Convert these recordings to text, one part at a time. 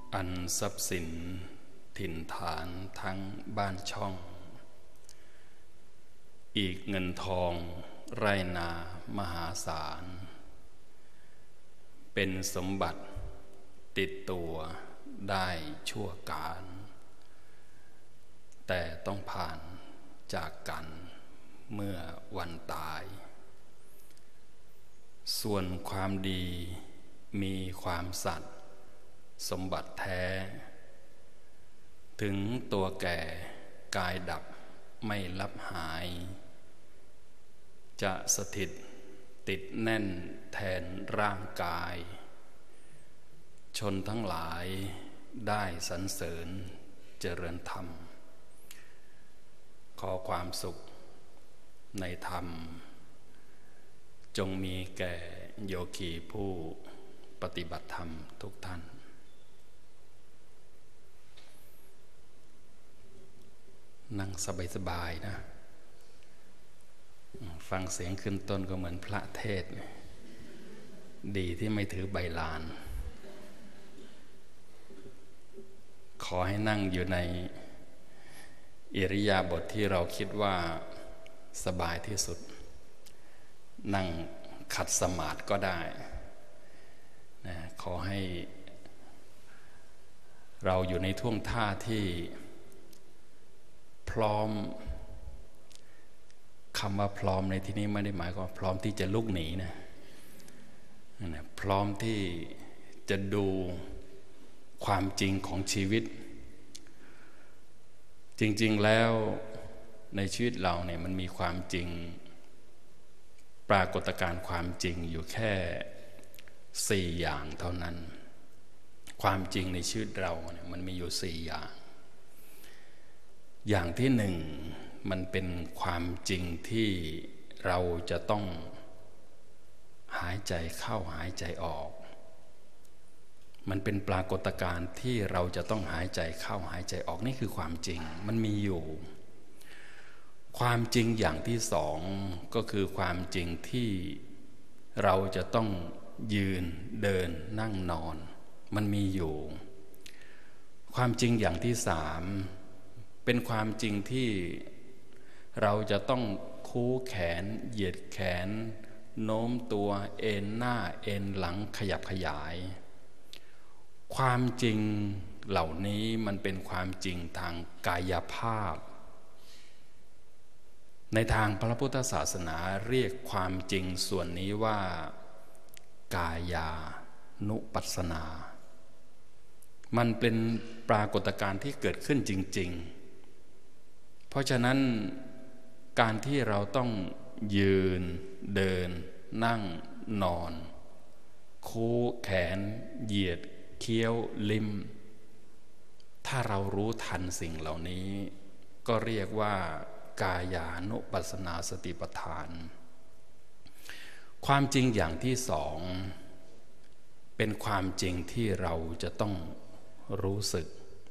อันทรัพย์สินถิ่นฐานทั้งบ้านช่องอีกเงินทองไร่นามหาศาลเป็นสมบัติติดตัวได้ชั่วการแต่ต้องผ่านจากกันเมื่อวันตายส่วนความดีมีความสัตย์สมบัติแท้ถึงตัวแก่กายดับไม่ลับหายจะสถิตติดแน่นแทนร่างกายชนทั้งหลายได้สรรเสริญเจริญธรรมขอความสุขในธรรมจงมีแก่โยคีผู้ปฏิบัติธรรมทุกท่านนั่งสบายๆนะฟังเสียงขึ้นต้นก็เหมือนพระเทศน์ดีที่ไม่ถือใบลานขอให้นั่งอยู่ในอิริยาบถที่เราคิดว่าสบายที่สุดนั่งขัดสมาธิก็ได้นะขอให้เราอยู่ในท่วงท่าที่พร้อมคำว่าพร้อมในที่นี้ไม่ได้หมายความพร้อมที่จะลุกหนีนะพร้อมที่จะดูความจริงของชีวิตจริงๆแล้วในชีวิตเราเนี่ยมันมีความจริงปรากฏการณ์ความจริงอยู่แค่4อย่างเท่านั้นความจริงในชีวิตเราเนี่ยมันมีอยู่4อย่างอย่างที่หนึ่งมันเป็นความจริงที่เราจะต้องหายใจเข้าหายใจออกมันเป็นปรากฏการณ์ที่เราจะต้องหายใจเข้าหายใจออกนี่คือความจริงมันมีอยู่ความจริงอย่างที่สองก็คือความจริงที่เราจะต้องยืนเดินนั่งนอนมันมีอยู่ความจริงอย่างที่สามเป็นความจริงที่เราจะต้องคู้แขนเหยียดแขนโน้มตัวเอ็นหน้าเอ็นหลังขยับขยายความจริงเหล่านี้มันเป็นความจริงทางกายภาพในทางพระพุทธศาสนาเรียกความจริงส่วนนี้ว่ากายานุปัสสนามันเป็นปรากฏการณ์ที่เกิดขึ้นจริงๆเพราะฉะนั้นการที่เราต้องยืนเดินนั่งนอนคู้แขนเหยียดเคี้ยวลิ้มถ้าเรารู้ทันสิ่งเหล่านี้ก็เรียกว่ากายานุปัสสนาสติปัฏฐานความจริงอย่างที่สองเป็นความจริงที่เราจะต้องรู้สึก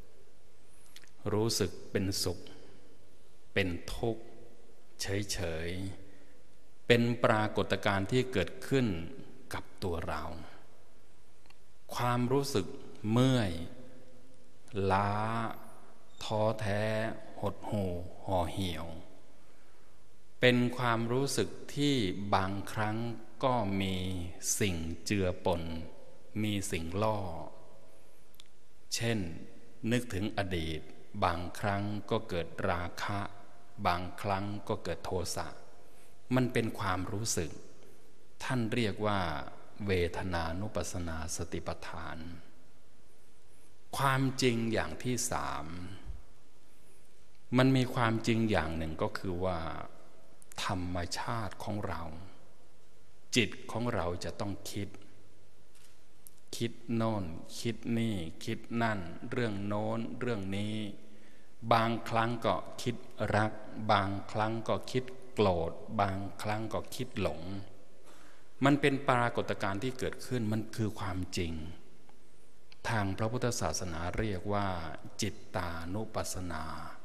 เป็นสุขเป็นทุกข์เฉยๆเป็นปรากฏการณ์ที่เกิดขึ้นกับตัวเราความรู้สึกเมื่อยล้าท้อแท้หดหู่ห่อเหี่ยวเป็นความรู้สึกที่บางครั้งก็มีสิ่งเจือปนมีสิ่งล่อเช่นนึกถึงอดีตบางครั้งก็เกิดราคะบางครั้งก็เกิดโทสะมันเป็นความรู้สึกท่านเรียกว่าเวทนานุปัสสนาสติปัฏฐานความจริงอย่างที่สามมันมีความจริงอย่างหนึ่งก็คือว่าธรรมชาติของเราจิตของเราจะต้องคิดโน่นคิดนี่คิดนั่นเรื่องโน้นเรื่องนี้บางครั้งก็คิดรักบางครั้งก็คิดโกรธบางครั้งก็คิดหลงมันเป็นปรากฏการณ์ที่เกิดขึ้นมันคือความจริงทางพระพุทธศาสนาเรียกว่าจิตตานุปัสสนา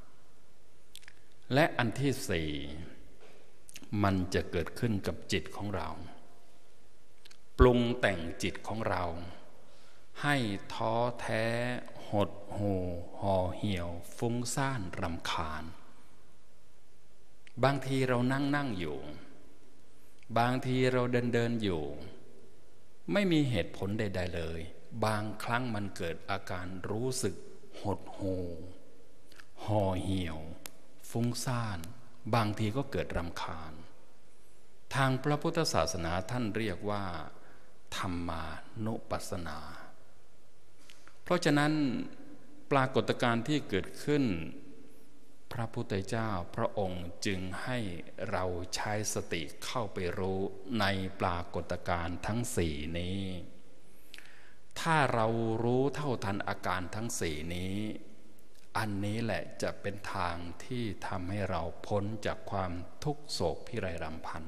และอันที่สี่มันจะเกิดขึ้นกับจิตของเราปรุงแต่งจิตของเราให้ท้อแท้หดหู่ห่อเหี่ยวฟุ้งซ่านรำคาญบางทีเรานั่งอยู่บางทีเราเดินอยู่ไม่มีเหตุผลใดๆเลยบางครั้งมันเกิดอาการรู้สึกหดหู่ห่อเหี่ยวฟุ้งซ่านบางทีก็เกิดรำคาญทางพระพุทธศาสนาท่านเรียกว่าธรรมานุปัสสนาเพราะฉะนั้นปรากฏการณ์ที่เกิดขึ้นพระพุทธเจ้าพระองค์จึงให้เราใช้สติเข้าไปรู้ในปรากฏการณ์ทั้งสี่นี้ถ้าเรารู้เท่าทันอาการทั้งสี่นี้อันนี้แหละจะเป็นทางที่ทำให้เราพ้นจากความทุกโศกพิไรรำพัน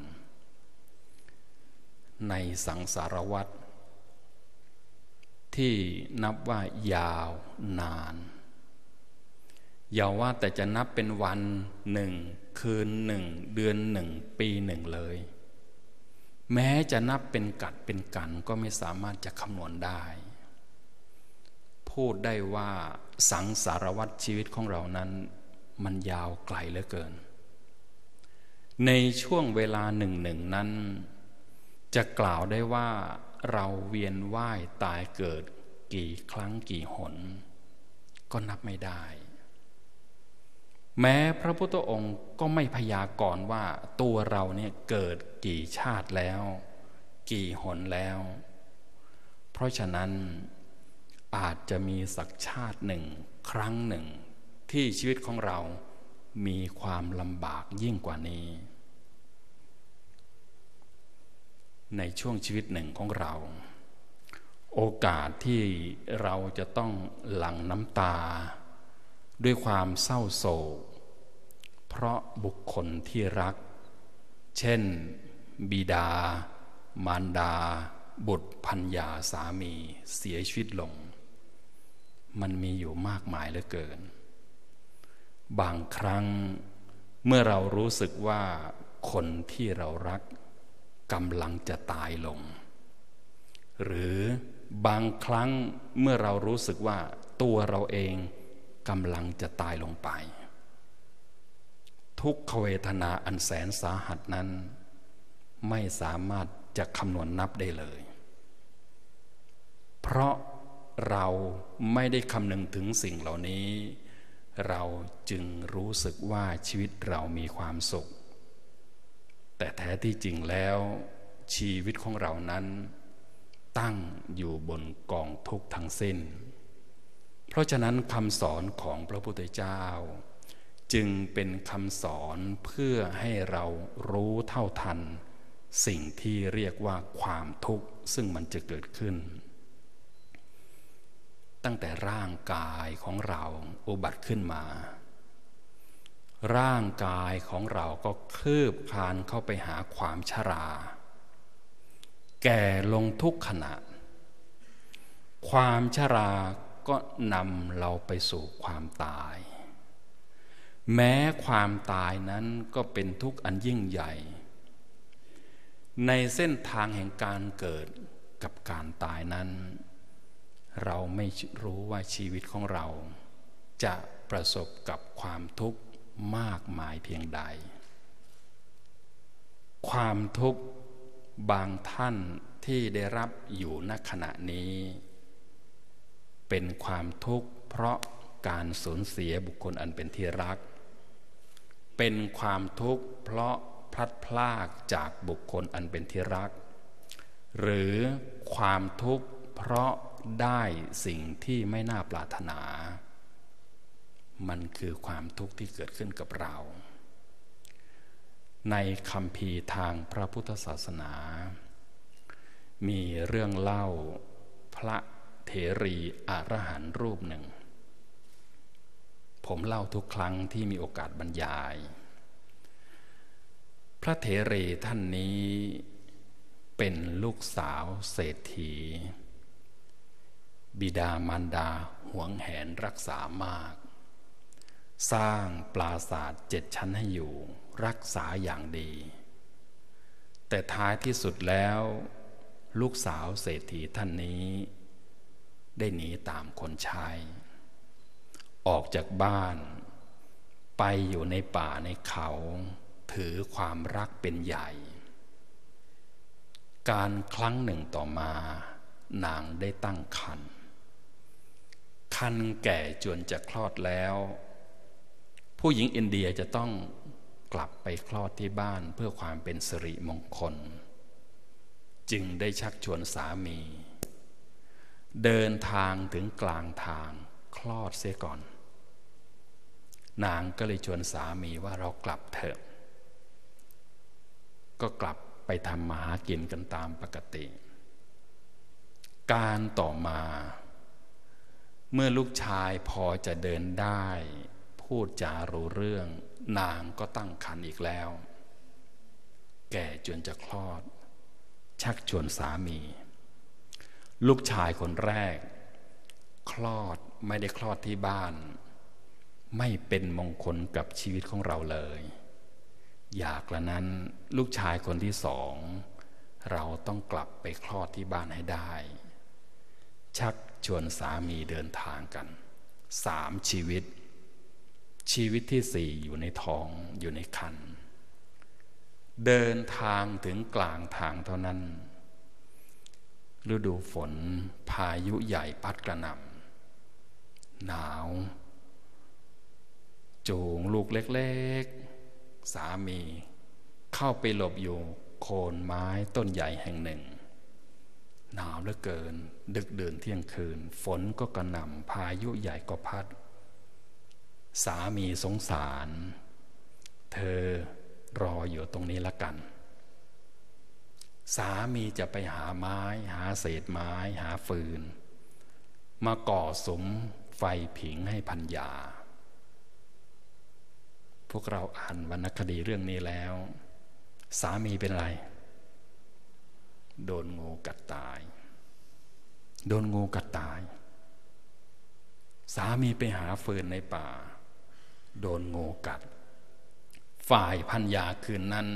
ในสังสารวัฏที่นับว่ายาวนานอย่าว่าแต่จะนับเป็นวันหนึ่งคืนหนึ่งเดือนหนึ่งปีหนึ่งเลยแม้จะนับเป็นกัดเป็นกันก็ไม่สามารถจะคำนวณได้พูดได้ว่าสังสารวัฏชีวิตของเรานั้นมันยาวไกลเหลือเกินในช่วงเวลาหนึ่งนั้นจะกล่าวได้ว่าเราเวียนว่ายตายเกิดกี่ครั้งกี่หนก็นับไม่ได้แม้พระพุทธองค์ก็ไม่พยากรณ์ว่าตัวเราเนี่ยเกิดกี่ชาติแล้วกี่หนแล้วเพราะฉะนั้นอาจจะมีสักชาติหนึ่งครั้งหนึ่งที่ชีวิตของเรามีความลำบากยิ่งกว่านี้ในช่วงชีวิตหนึ่งของเราโอกาสที่เราจะต้องหลั่งน้ำตาด้วยความเศร้าโศกเพราะบุคคลที่รักเช่นบิดามารดาบุตรภรรยาสามีเสียชีวิตลงมันมีอยู่มากมายเหลือเกินบางครั้งเมื่อเรารู้สึกว่าคนที่เรารักกำลังจะตายลงหรือบางครั้งเมื่อเรารู้สึกว่าตัวเราเองกำลังจะตายลงไปทุกขเวทนาอันแสนสาหัสนั้นไม่สามารถจะคำนวณนับได้เลยเพราะเราไม่ได้คำนึงถึงสิ่งเหล่านี้เราจึงรู้สึกว่าชีวิตเรามีความสุขแต่แท้ที่จริงแล้วชีวิตของเรานั้นตั้งอยู่บนกองทุกข์ทั้งสิ้นเพราะฉะนั้นคำสอนของพระพุทธเจ้าจึงเป็นคำสอนเพื่อให้เรารู้เท่าทันสิ่งที่เรียกว่าความทุกข์ซึ่งมันจะเกิดขึ้นตั้งแต่ร่างกายของเราอุบัติขึ้นมาร่างกายของเราก็คืบคลานเข้าไปหาความชราแก่ลงทุกขณะความชราก็นำเราไปสู่ความตายแม้ความตายนั้นก็เป็นทุกข์อันยิ่งใหญ่ในเส้นทางแห่งการเกิดกับการตายนั้นเราไม่รู้ว่าชีวิตของเราจะประสบกับความทุกข์มากมายเพียงใดความทุกข์บางท่านที่ได้รับอยู่ณขณะนี้เป็นความทุกข์เพราะการสูญเสียบุคคลอันเป็นที่รักเป็นความทุกข์เพราะพลัดพรากจากบุคคลอันเป็นที่รักหรือความทุกข์เพราะได้สิ่งที่ไม่น่าปรารถนามันคือความทุกข์ที่เกิดขึ้นกับเราในคัมภีร์ทางพระพุทธศาสนามีเรื่องเล่าพระเถรีอรหันต์รูปหนึ่งผมเล่าทุกครั้งที่มีโอกาสบรรยายพระเถรีท่านนี้เป็นลูกสาวเศรษฐีบิดามารดาหวงแหนรักษามากสร้างปราสาท7 ชั้นให้อยู่รักษาอย่างดีแต่ท้ายที่สุดแล้วลูกสาวเศรษฐีท่านนี้ได้หนีตามคนใช้ออกจากบ้านไปอยู่ในป่าในเขาถือความรักเป็นใหญ่การครั้งหนึ่งต่อมานางได้ตั้งครรภ์แก่จนจะคลอดแล้วผู้หญิงอินเดียจะต้องกลับไปคลอดที่บ้านเพื่อความเป็นสิริมงคลจึงได้ชักชวนสามีเดินทางถึงกลางทางคลอดเสียก่อนนางก็เลยชวนสามีว่าเรากลับเถอะก็กลับไปทำมาหากินกันตามปกติการต่อมาเมื่อลูกชายพอจะเดินได้พูดจารู้เรื่องนางก็ตั้งครรภ์อีกแล้วแก่จนจะคลอดชักชวนสามีลูกชายคนแรกคลอดไม่ได้คลอดที่บ้านไม่เป็นมงคลกับชีวิตของเราเลยอยากละนั้นลูกชายคนที่สองเราต้องกลับไปคลอดที่บ้านให้ได้ชักชวนสามีเดินทางกัน3 ชีวิตที่4อยู่ในท้องอยู่ในครรภ์เดินทางถึงกลางทางเท่านั้นฤดูฝนพายุใหญ่พัดกระหน่ำหนาวจูงลูกเล็กๆสามีเข้าไปหลบอยู่โคนไม้ต้นใหญ่แห่งหนึ่งหนาวเหลือเกินดึกดื่นเที่ยงคืนฝนก็กระหน่ำพายุใหญ่ก็พัดสามีสงสารเธอรออยู่ตรงนี้ละกันสามีจะไปหาไม้หาเศษไม้หาฟืนมาก่อสุมไฟผิงให้ภรรยาพวกเราอ่านวรรณคดีเรื่องนี้แล้วสามีเป็นไรโดนงูกัดตายสามีไปหาฟืนในป่าโดนงูกัดฝ่ายภรรยาคืนนั้น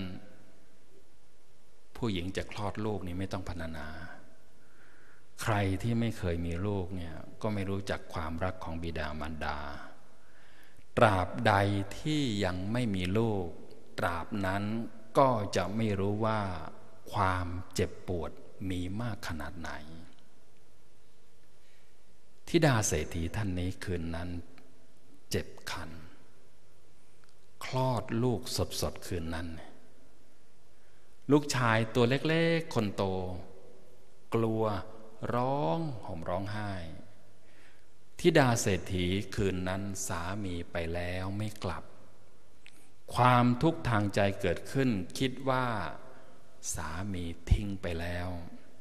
ผู้หญิงจะคลอดลูกนี่ไม่ต้องพรรณนาใครที่ไม่เคยมีลูกเนี่ยก็ไม่รู้จักความรักของบิดามารดาตราบใดที่ยังไม่มีลูกตราบนั้นก็จะไม่รู้ว่าความเจ็บปวดมีมากขนาดไหนธิดาเศรษฐีท่านนี้คืนนั้นเจ็บคันคลอดลูกสดๆคืนนั้นลูกชายตัวเล็กๆคนโตกลัวร้องห่มร้องไห้ธิดาเศรษฐีคืนนั้นสามีไปแล้วไม่กลับความทุกข์ทางใจเกิดขึ้นคิดว่าสามีทิ้งไปแล้ว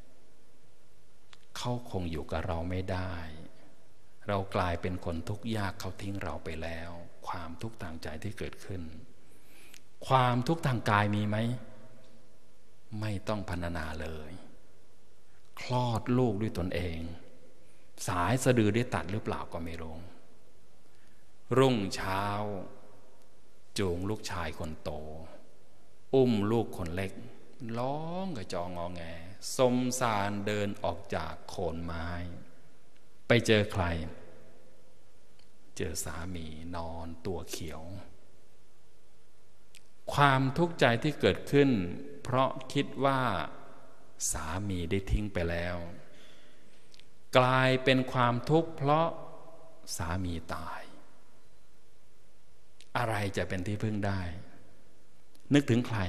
เขาคงอยู่กับเราไม่ได้เรากลายเป็นคนทุกข์ยากเขาทิ้งเราไปแล้วความทุกข์ทางใจที่เกิดขึ้นความทุกข์ทางกายมีไหมไม่ต้องพรรณนาเลยคลอดลูกด้วยตนเองสายสะดือได้ตัดหรือเปล่าก็ไม่รู้รุ่งเช้าจูงลูกชายคนโตอุ้มลูกคนเล็กร้องกระจองงอแงสมสารเดินออกจากโคนไม้ไปเจอใครเจอสามีนอนตัวเขียวความทุกข์ใจที่เกิดขึ้นเพราะคิดว่าสามีได้ทิ้งไปแล้วกลายเป็นความทุกข์เพราะสามีตายอะไรจะเป็นที่พึ่งได้นึกถึงใคร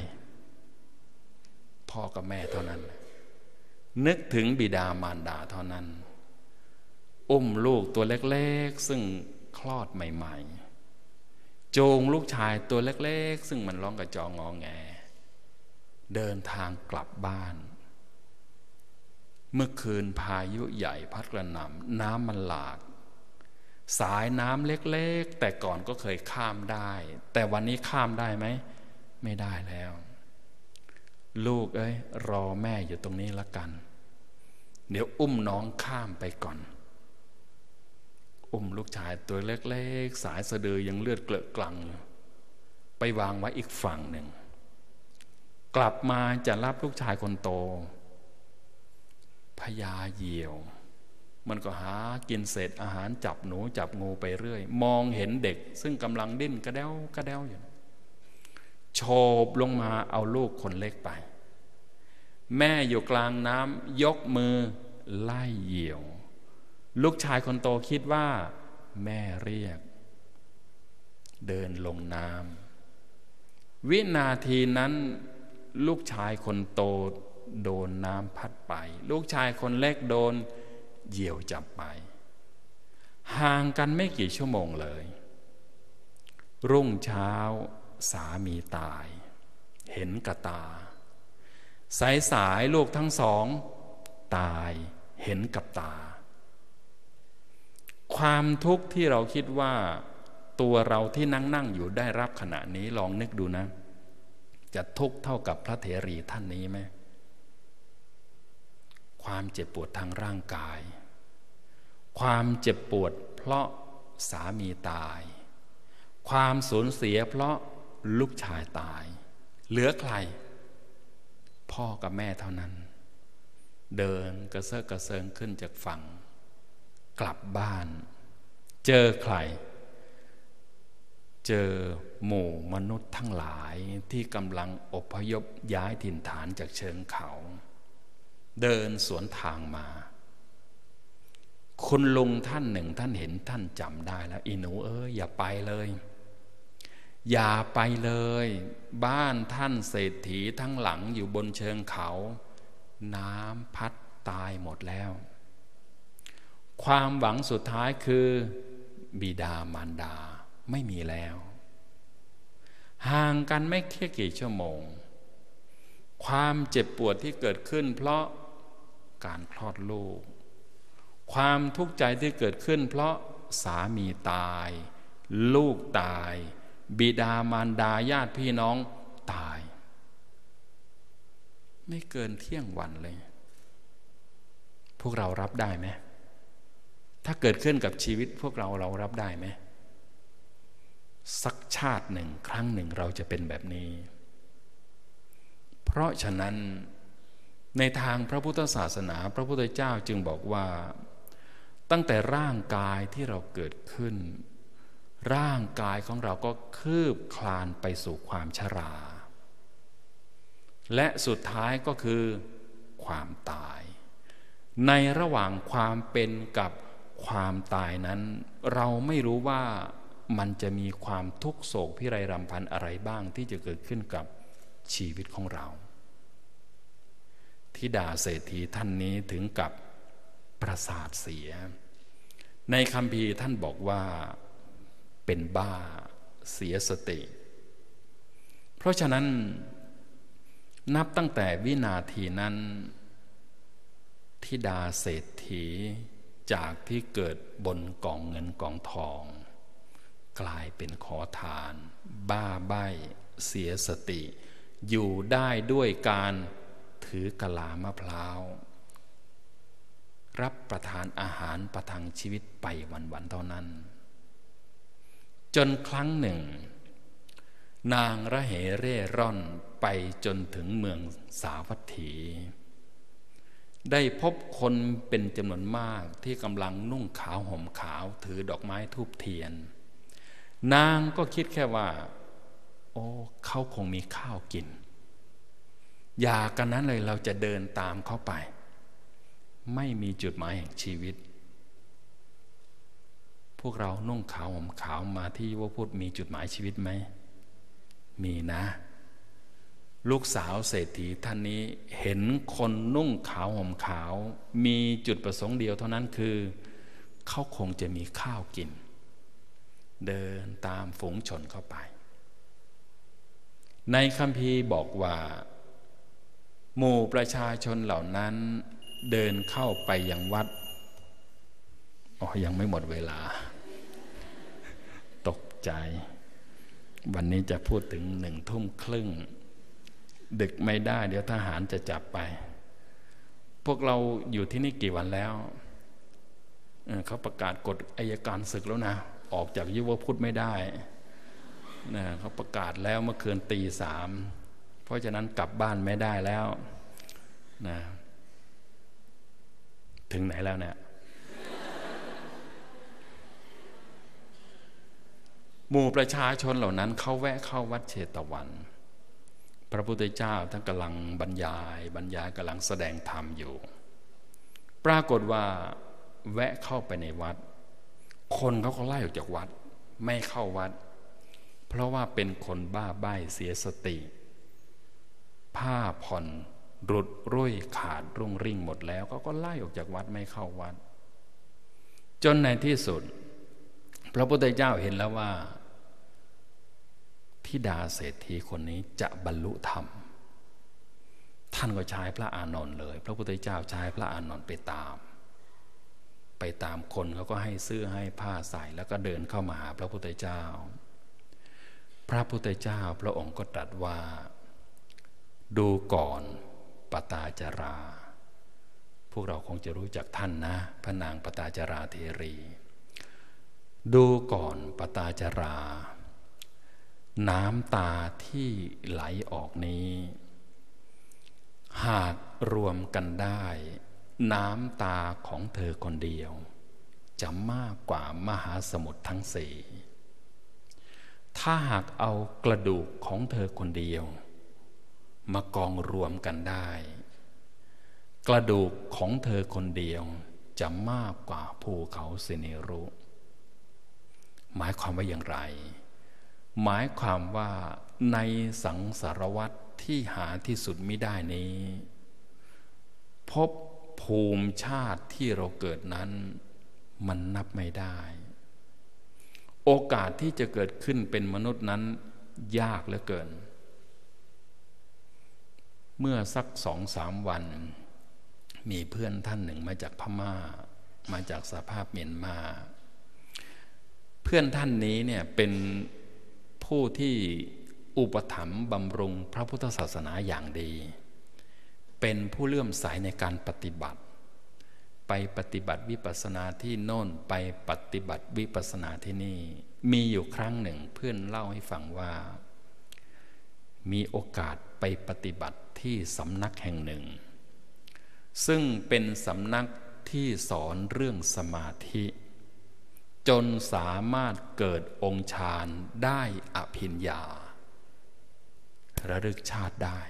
พ่อกับแม่เท่านั้นนึกถึงบิดามารดาเท่านั้นอุ้มลูกตัวเล็กๆซึ่งคลอดใหม่ๆจูงลูกชายตัวเล็กๆซึ่งมันร้องกระจองงอแงเดินทางกลับบ้านเมื่อคืนพายุใหญ่พัดกระหน่ำน้ำมันหลากสายน้ำเล็กๆแต่ก่อนก็เคยข้ามได้แต่วันนี้ข้ามได้ไหมไม่ได้แล้วลูกเอ้ยรอแม่อยู่ตรงนี้ละกันเดี๋ยวอุ้มน้องข้ามไปก่อนอุ้มลูกชายตัวเล็กๆสายสะดือยังเลือดเกลอะกลังไปวางไว้อีกฝั่งหนึ่งกลับมาจะรับลูกชายคนโตพญาเหยี่ยวมันก็หากินเศษอาหารจับหนูจับงูไปเรื่อยมองเห็นเด็กซึ่งกำลังดิ้นกระเด้ากระเด้าอยู่โฉบลงมาเอาลูกคนเล็กไปแม่อยู่กลางน้ำยกมือไล่เหยี่ยวลูกชายคนโตคิดว่าแม่เรียกเดินลงน้ำวินาทีนั้นลูกชายคนโตโดนน้ำพัดไปลูกชายคนเล็กโดนเหยี่ยวจับไปห่างกันไม่กี่ชั่วโมงเลยรุ่งเช้าสามีตายเห็นกับตาสายลูกทั้งสองตายเห็นกับตาความทุกข์ที่เราคิดว่าตัวเราที่นั่งอยู่ได้รับขณะนี้ลองนึกดูนะจะทุกข์เท่ากับพระเถรีท่านนี้ไหมความเจ็บปวดทางร่างกายความเจ็บปวดเพราะสามีตายความสูญเสียเพราะลูกชายตายเหลือใครพ่อกับแม่เท่านั้นเดินกระเซาะกระเซิงขึ้นจากฝั่งกลับบ้านเจอใครเจอหมู่มนุษย์ทั้งหลายที่กำลังอพยพย้ายถิ่นฐานจากเชิงเขาเดินสวนทางมาคุณลุงท่านหนึ่งท่านเห็นท่านจำได้แล้วอีหนูอย่าไปเลยอย่าไปเลยบ้านท่านเศรษฐีทั้งหลังอยู่บนเชิงเขาน้ำพัดตายหมดแล้วความหวังสุดท้ายคือบิดามารดาไม่มีแล้วห่างกันไม่แค่กี่ชั่วโมงความเจ็บปวดที่เกิดขึ้นเพราะการคลอดลูกความทุกข์ใจที่เกิดขึ้นเพราะสามีตายลูกตายบิดามารดาญาติพี่น้องตายไม่เกินเที่ยงวันเลยพวกเรารับได้ไหมถ้าเกิดขึ้นกับชีวิตพวกเรารับได้ไหมสักชาติหนึ่งครั้งหนึ่งเราจะเป็นแบบนี้เพราะฉะนั้นในทางพระพุทธศาสนาพระพุทธเจ้าจึงบอกว่าตั้งแต่ร่างกายที่เราเกิดขึ้นร่างกายของเราก็คืบคลานไปสู่ความชราและสุดท้ายก็คือความตายในระหว่างความเป็นกับความตายนั้นเราไม่รู้ว่ามันจะมีความทุกโศกพิไรรำพันอะไรบ้างที่จะเกิดขึ้นกับชีวิตของเราธิดาเศรษฐีท่านนี้ถึงกับประสาทเสียในคัมภีร์ท่านบอกว่าเป็นบ้าเสียสติเพราะฉะนั้นนับตั้งแต่วินาทีนั้นธิดาเศรษฐีจากที่เกิดบนกองเงินกองทองกลายเป็นขอทานบ้าใบ้เสียสติอยู่ได้ด้วยการถือกะลามะพร้าวรับประทานอาหารประทังชีวิตไปวันๆเท่านั้นจนครั้งหนึ่งนางระเหเร่ร่อนไปจนถึงเมืองสาวัตถีได้พบคนเป็นจำนวนมากที่กำลังนุ่งขาวห่มขาวถือดอกไม้ธูปเทียนนางก็คิดแค่ว่าโอ้เขาคงมีข้าวกินอย่ากันนั้นเลยเราจะเดินตามเขาไปไม่มีจุดหมายแห่งชีวิตพวกเรานุ่งขาวห่มขาวมาที่ว่าพูดมีจุดหมายชีวิตไหมมีนะลูกสาวเศรษฐีท่านนี้เห็นคนนุ่งขาวห่มขาวมีจุดประสงค์เดียวเท่านั้นคือเขาคงจะมีข้าวกินเดินตามฝูงชนเข้าไปในคัมภีร์บอกว่าหมู่ประชาชนเหล่านั้นเดินเข้าไปยังวัดยังไม่หมดเวลาตกใจวันนี้จะพูดถึง19:30ดึกไม่ได้เดี๋ยวทหารจะจับไปพวกเราอยู่ที่นี่กี่วันแล้วเขาประกาศกฎอัยการศึกแล้วนะออกจากยุวพุทธไม่ได้นะเขาประกาศแล้วเมื่อคืนตี 3เพราะฉะนั้นกลับบ้านไม่ได้แล้วนะถึงไหนแล้วเนี่ยหมู่ประชาชนเหล่านั้นเขาแวะเข้าวัดเชตวันพระพุทธเจ้าท่านกำลังบรรยายกำลังแสดงธรรมอยู่ปรากฏว่าแวะเข้าไปในวัดคนเขาก็ไล่ออกจากวัดไม่เข้าวัดเพราะว่าเป็นคนบ้าใบ้เสียสติผ้าผ่อนหลุดรุ่ยขาดรุ่งริ่งหมดแล้วก็ไล่ออกจากวัดไม่เข้าวัดจนในที่สุดพระพุทธเจ้าเห็นแล้วว่าธิดาเศรษฐีคนนี้จะบรรลุธรรมท่านก็ใช้พระอานนท์เลยพระพุทธเจ้าใช้พระอานนท์ไปตามคนเขาก็ให้เสื้อให้ผ้าใส่แล้วก็เดินเข้ามาหาพระพุทธเจ้าพระพุทธเจ้าพระองค์ก็ตรัสว่าดูก่อนปตาจาราพวกเราคงจะรู้จักท่านนะพระนางปตาจาราเทรีดูก่อนปตาจาราน้ำตาที่ไหลออกนี้หากรวมกันได้น้ำตาของเธอคนเดียวจะมากกว่ามหาสมุทรทั้งสี่ถ้าหากเอากระดูกของเธอคนเดียวมากองรวมกันได้กระดูกของเธอคนเดียวจะมากกว่าภูเขาสิเนรุหมายความว่าอย่างไรหมายความว่าในสังสารวัฏที่หาที่สุดมิได้นี้พบภูมิชาติที่เราเกิดนั้นมันนับไม่ได้โอกาสที่จะเกิดขึ้นเป็นมนุษย์นั้นยากเหลือเกินเมื่อสัก2-3 วันมีเพื่อนท่านหนึ่งมาจากพม่ามาจากสภาพเมียนมาเพื่อนท่านนี้เนี่ยเป็นผู้ที่อุปถัมภ์บำรุงพระพุทธศาสนาอย่างดีเป็นผู้เลื่อมใสในการปฏิบัติไปปฏิบัติวิปัสสนาที่โน่นไปปฏิบัติวิปัสสนาที่นี่มีอยู่ครั้งหนึ่งเพื่อนเล่าให้ฟังว่ามีโอกาสไปปฏิบัติที่สำนักแห่งหนึ่งซึ่งเป็นสำนักที่สอนเรื่องสมาธิจนสามารถเกิดองค์ฌานได้อภิญญาระลึกชาติได้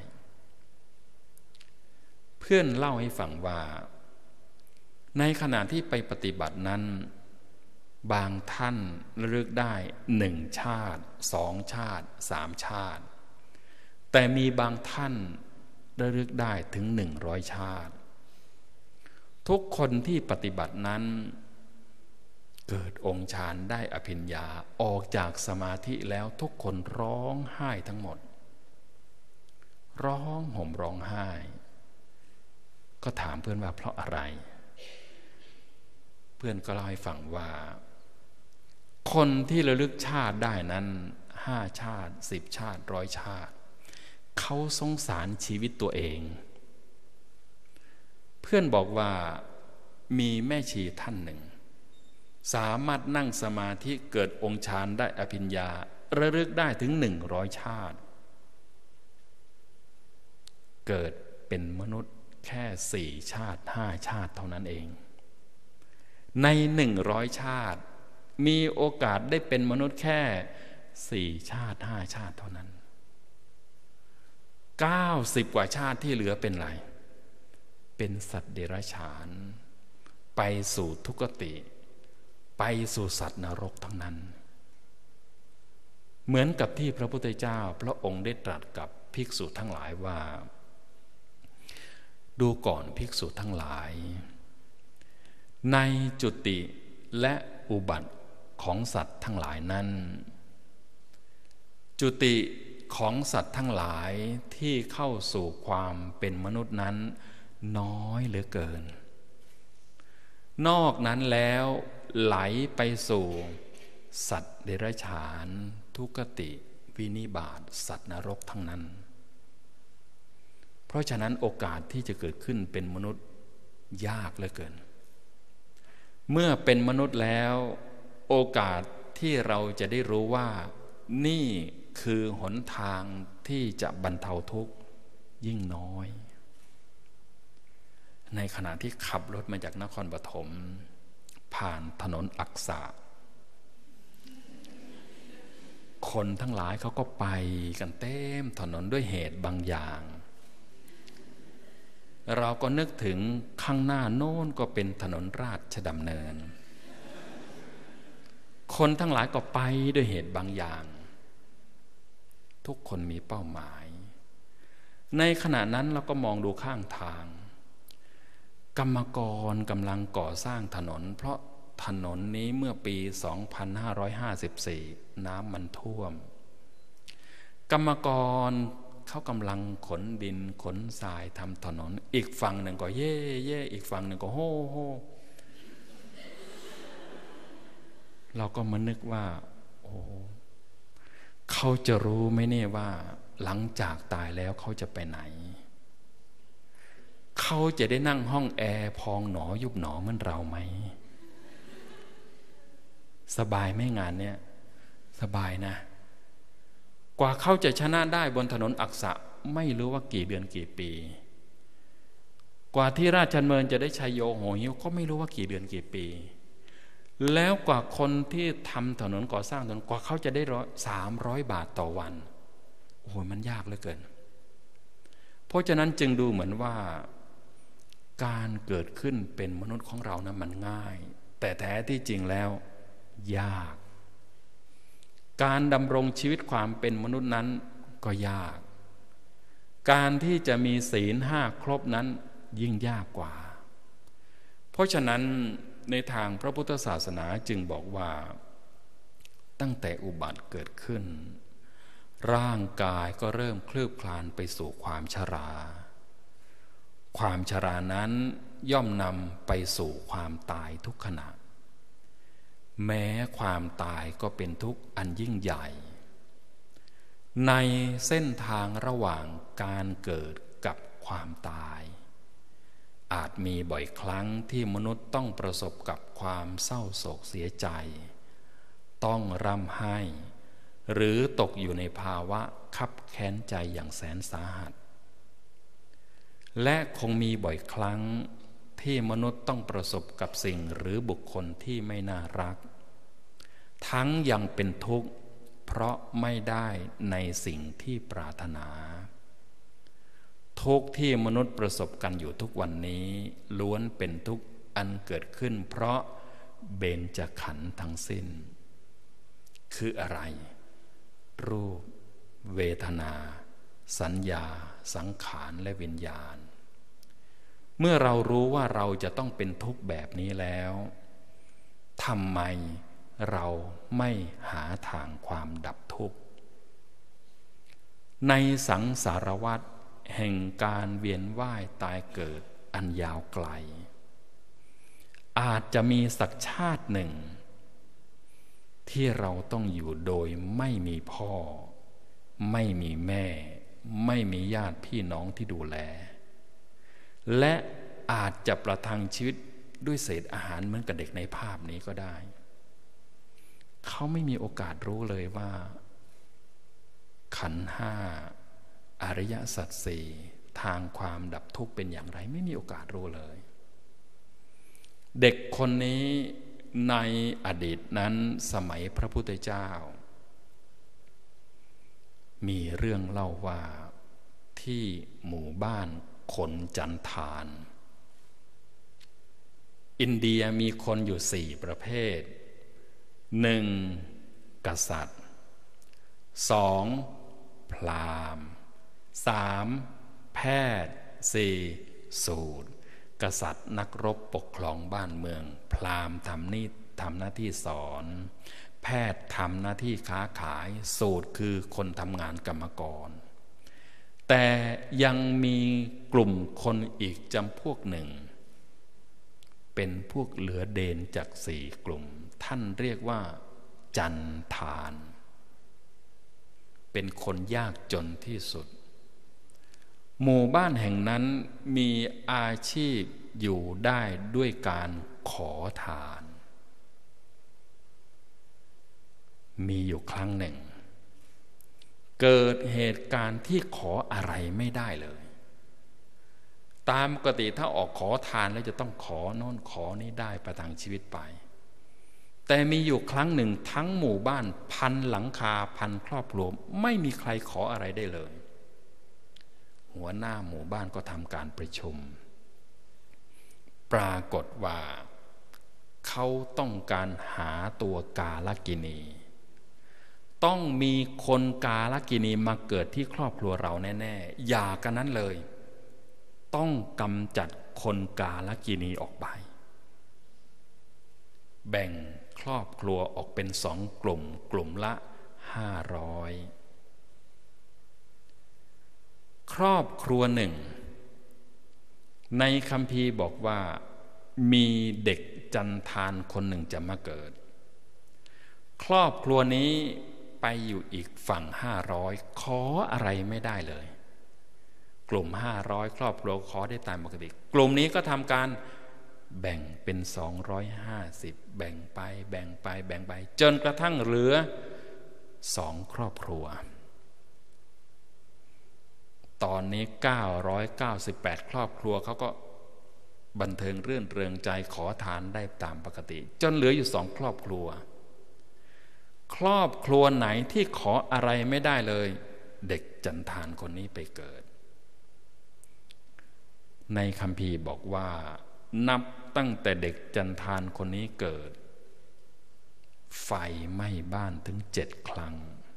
เพื่อนเล่าให้ฟังว่าในขณะที่ไปปฏิบัตินั้นบางท่านระลึกได้1 ชาติ2 ชาติ3 ชาติแต่มีบางท่านระลึกได้ถึง100 ชาติทุกคนที่ปฏิบัตินั้นเกิดองค์ฌานได้อภิญญาออกจากสมาธิแล้วทุกคนร้องไห้ทั้งหมดร้องห่มร้องไห้ก็ถามเพื่อนว่าเพราะอะไรเพื่อนก็เล่าให้ฟังว่าคนที่ระลึกชาติได้นั้น5 ชาติ10 ชาติ100 ชาติเขาสงสารชีวิตตัวเองเพื่อนบอกว่ามีแม่ชีท่านหนึ่งสามารถนั่งสมาธิเกิดองค์ฌานได้อภิญญาระลึกได้ถึง100 ชาติเกิดเป็นมนุษย์แค่4 ชาติ5 ชาติเท่านั้นเองใน100 ชาติมีโอกาสได้เป็นมนุษย์แค่4 ชาติ5 ชาติเท่านั้น90 กว่าชาติที่เหลือเป็นไรเป็นสัตว์เดรัจฉานไปสู่ทุกติไปสู่สัตว์นรกทั้งนั้นเหมือนกับที่พระพุทธเจ้าพระองค์ได้ตรัสกับภิกษุทั้งหลายว่าดูก่อนภิกษุทั้งหลายในจุติและอุบัติของสัตว์ทั้งหลายนั้นจุติของสัตว์ทั้งหลายที่เข้าสู่ความเป็นมนุษย์นั้นน้อยเหลือเกินนอกนั้นแล้วไหลไปสู่สัตว์เดรัจฉานทุกติวินิบาตสัตว์นรกทั้งนั้นเพราะฉะนั้นโอกาสที่จะเกิดขึ้นเป็นมนุษย์ยากเหลือเกินเมื่อเป็นมนุษย์แล้วโอกาสที่เราจะได้รู้ว่านี่คือหนทางที่จะบรรเทาทุกข์ยิ่งน้อยในขณะที่ขับรถมาจากนครปฐมผ่านถนนอักษะคนทั้งหลายเขาก็ไปกันเต็มถนนด้วยเหตุบางอย่างเราก็นึกถึงข้างหน้าโน้นก็เป็นถนนราชดำเนินคนทั้งหลายก็ไปด้วยเหตุบางอย่างทุกคนมีเป้าหมายในขณะนั้นเราก็มองดูข้างทางกรรมกรกำลังก่อสร้างถนนเพราะถนนนี้เมื่อปี 2554 น้ำมันท่วมกรรมกรเขากำลังขนดินขนทรายทำถนนอีกฝั่งหนึ่งก็เย่เย่อีกฝั่งหนึ่งก็โฮ่โฮ่เราก็มานึกว่าโอ้เขาจะรู้ไหมเนี่ยว่าหลังจากตายแล้วเขาจะไปไหนเขาจะได้นั่งห้องแอร์พองหนอยุบหนอเหมือนเราไหมสบายไหมงานเนี่ยสบายนะกว่าเขาจะชนะได้บนถนนอักษะไม่รู้ว่ากี่เดือนกี่ปีกว่าที่ราชดำเนินจะได้ชัยโยโหหิวก็ไม่รู้ว่ากี่เดือนกี่ปีแล้วกว่าคนที่ทำถนนก่อสร้างถนนกว่าเขาจะได้300 บาทต่อวันโอ้โหมันยากเหลือเกินเพราะฉะนั้นจึงดูเหมือนว่าการเกิดขึ้นเป็นมนุษย์ของเรานะมันง่ายแต่แท้ที่จริงแล้วยากการดำรงชีวิตความเป็นมนุษย์นั้นก็ยากการที่จะมีศีล5ครบนั้นยิ่งยากกว่าเพราะฉะนั้นในทางพระพุทธศาสนาจึงบอกว่าตั้งแต่อุบัติเกิดขึ้นร่างกายก็เริ่มคลืบคลานไปสู่ความชราความชรานั้นย่อมนำไปสู่ความตายทุกขณะแม้ความตายก็เป็นทุกข์อันยิ่งใหญ่ในเส้นทางระหว่างการเกิดกับความตายอาจมีบ่อยครั้งที่มนุษย์ต้องประสบกับความเศร้าโศกเสียใจต้องร่ำไห้หรือตกอยู่ในภาวะคับแค้นใจอย่างแสนสาหัสและคงมีบ่อยครั้งที่มนุษย์ต้องประสบกับสิ่งหรือบุคคลที่ไม่น่ารักทั้งยังเป็นทุกข์เพราะไม่ได้ในสิ่งที่ปรารถนาทุกข์ที่มนุษย์ประสบกันอยู่ทุกวันนี้ล้วนเป็นทุกข์อันเกิดขึ้นเพราะเบญจขันธ์ทั้งสิ้นคืออะไรรูปเวทนาสัญญาสังขารและวิญญาณเมื่อเรารู้ว่าเราจะต้องเป็นทุกข์แบบนี้แล้วทำไมเราไม่หาทางความดับทุกข์ในสังสารวัฏแห่งการเวียนว่ายตายเกิดอันยาวไกลอาจจะมีสักชาติหนึ่งที่เราต้องอยู่โดยไม่มีพ่อไม่มีแม่ไม่มีญาติพี่น้องที่ดูแลและอาจจะประทังชีวิตด้วยเศษอาหารเหมือนกับเด็กในภาพนี้ก็ได้เขาไม่มีโอกาสรู้เลยว่าขันธ์ห้าอริยสัจสี่ทางความดับทุกข์เป็นอย่างไรไม่มีโอกาสรู้เลยเด็กคนนี้ในอดีตนั้นสมัยพระพุทธเจ้ามีเรื่องเล่าว่าที่หมู่บ้านคนจันทานอินเดียมีคนอยู่4ประเภท1กษัตริย์2พราหมณ์3แพทย์4สูตรกษัตริย์นักรบปกครองบ้านเมืองพราหมณ์ทำหน้าที่สอนแพทย์ทำหน้าที่ค้าขายสูตรคือคนทำงานกรรมกรแต่ยังมีกลุ่มคนอีกจำพวกหนึ่งเป็นพวกเหลือเดนจาก4กลุ่มท่านเรียกว่าจันทานเป็นคนยากจนที่สุดหมู่บ้านแห่งนั้นมีอาชีพอยู่ได้ด้วยการขอทานมีอยู่ครั้งหนึ่งเกิดเหตุการณ์ที่ขออะไรไม่ได้เลยตามปกติถ้าออกขอทานแล้วจะต้องขอโน่นขอนี่ได้ประทังชีวิตไปแต่มีอยู่ครั้งหนึ่งทั้งหมู่บ้านพันหลังคาพันครอบครัวไม่มีใครขออะไรได้เลยหัวหน้าหมู่บ้านก็ทำการประชุมปรากฏว่าเขาต้องการหาตัวกาลกินีต้องมีคนกาลกินีมาเกิดที่ครอบครัวเราแน่ๆอย่ากันนั้นเลยต้องกำจัดคนกาลกินีออกไปแบ่งครอบครัวออกเป็น2 กลุ่มกลุ่มละ500ครอบครัวหนึ่งในคัมภีร์บอกว่ามีเด็กจันทานคนหนึ่งจะมาเกิดครอบครัวนี้ไปอยู่อีกฝั่ง500ขออะไรไม่ได้เลยกลุ่ม500ครอบครัวขอได้ตามปกติกลุ่มนี้ก็ทำการแบ่งเป็น250แบ่งไปแบ่งไปแบ่งไปจนกระทั่งเหลือ2ครอบครัวตอนนี้998ครอบครัวเขาก็บันเทิงรื่นเริงใจขอทานได้ตามปกติจนเหลืออยู่2ครอบครัวครอบครัวไหนที่ขออะไรไม่ได้เลยเด็กจันทานคนนี้ไปเกิดในคัมภีร์บอกว่านับตั้งแต่เด็กจันทานคนนี้เกิดไฟไหม้บ้านถึง7 ครั้ง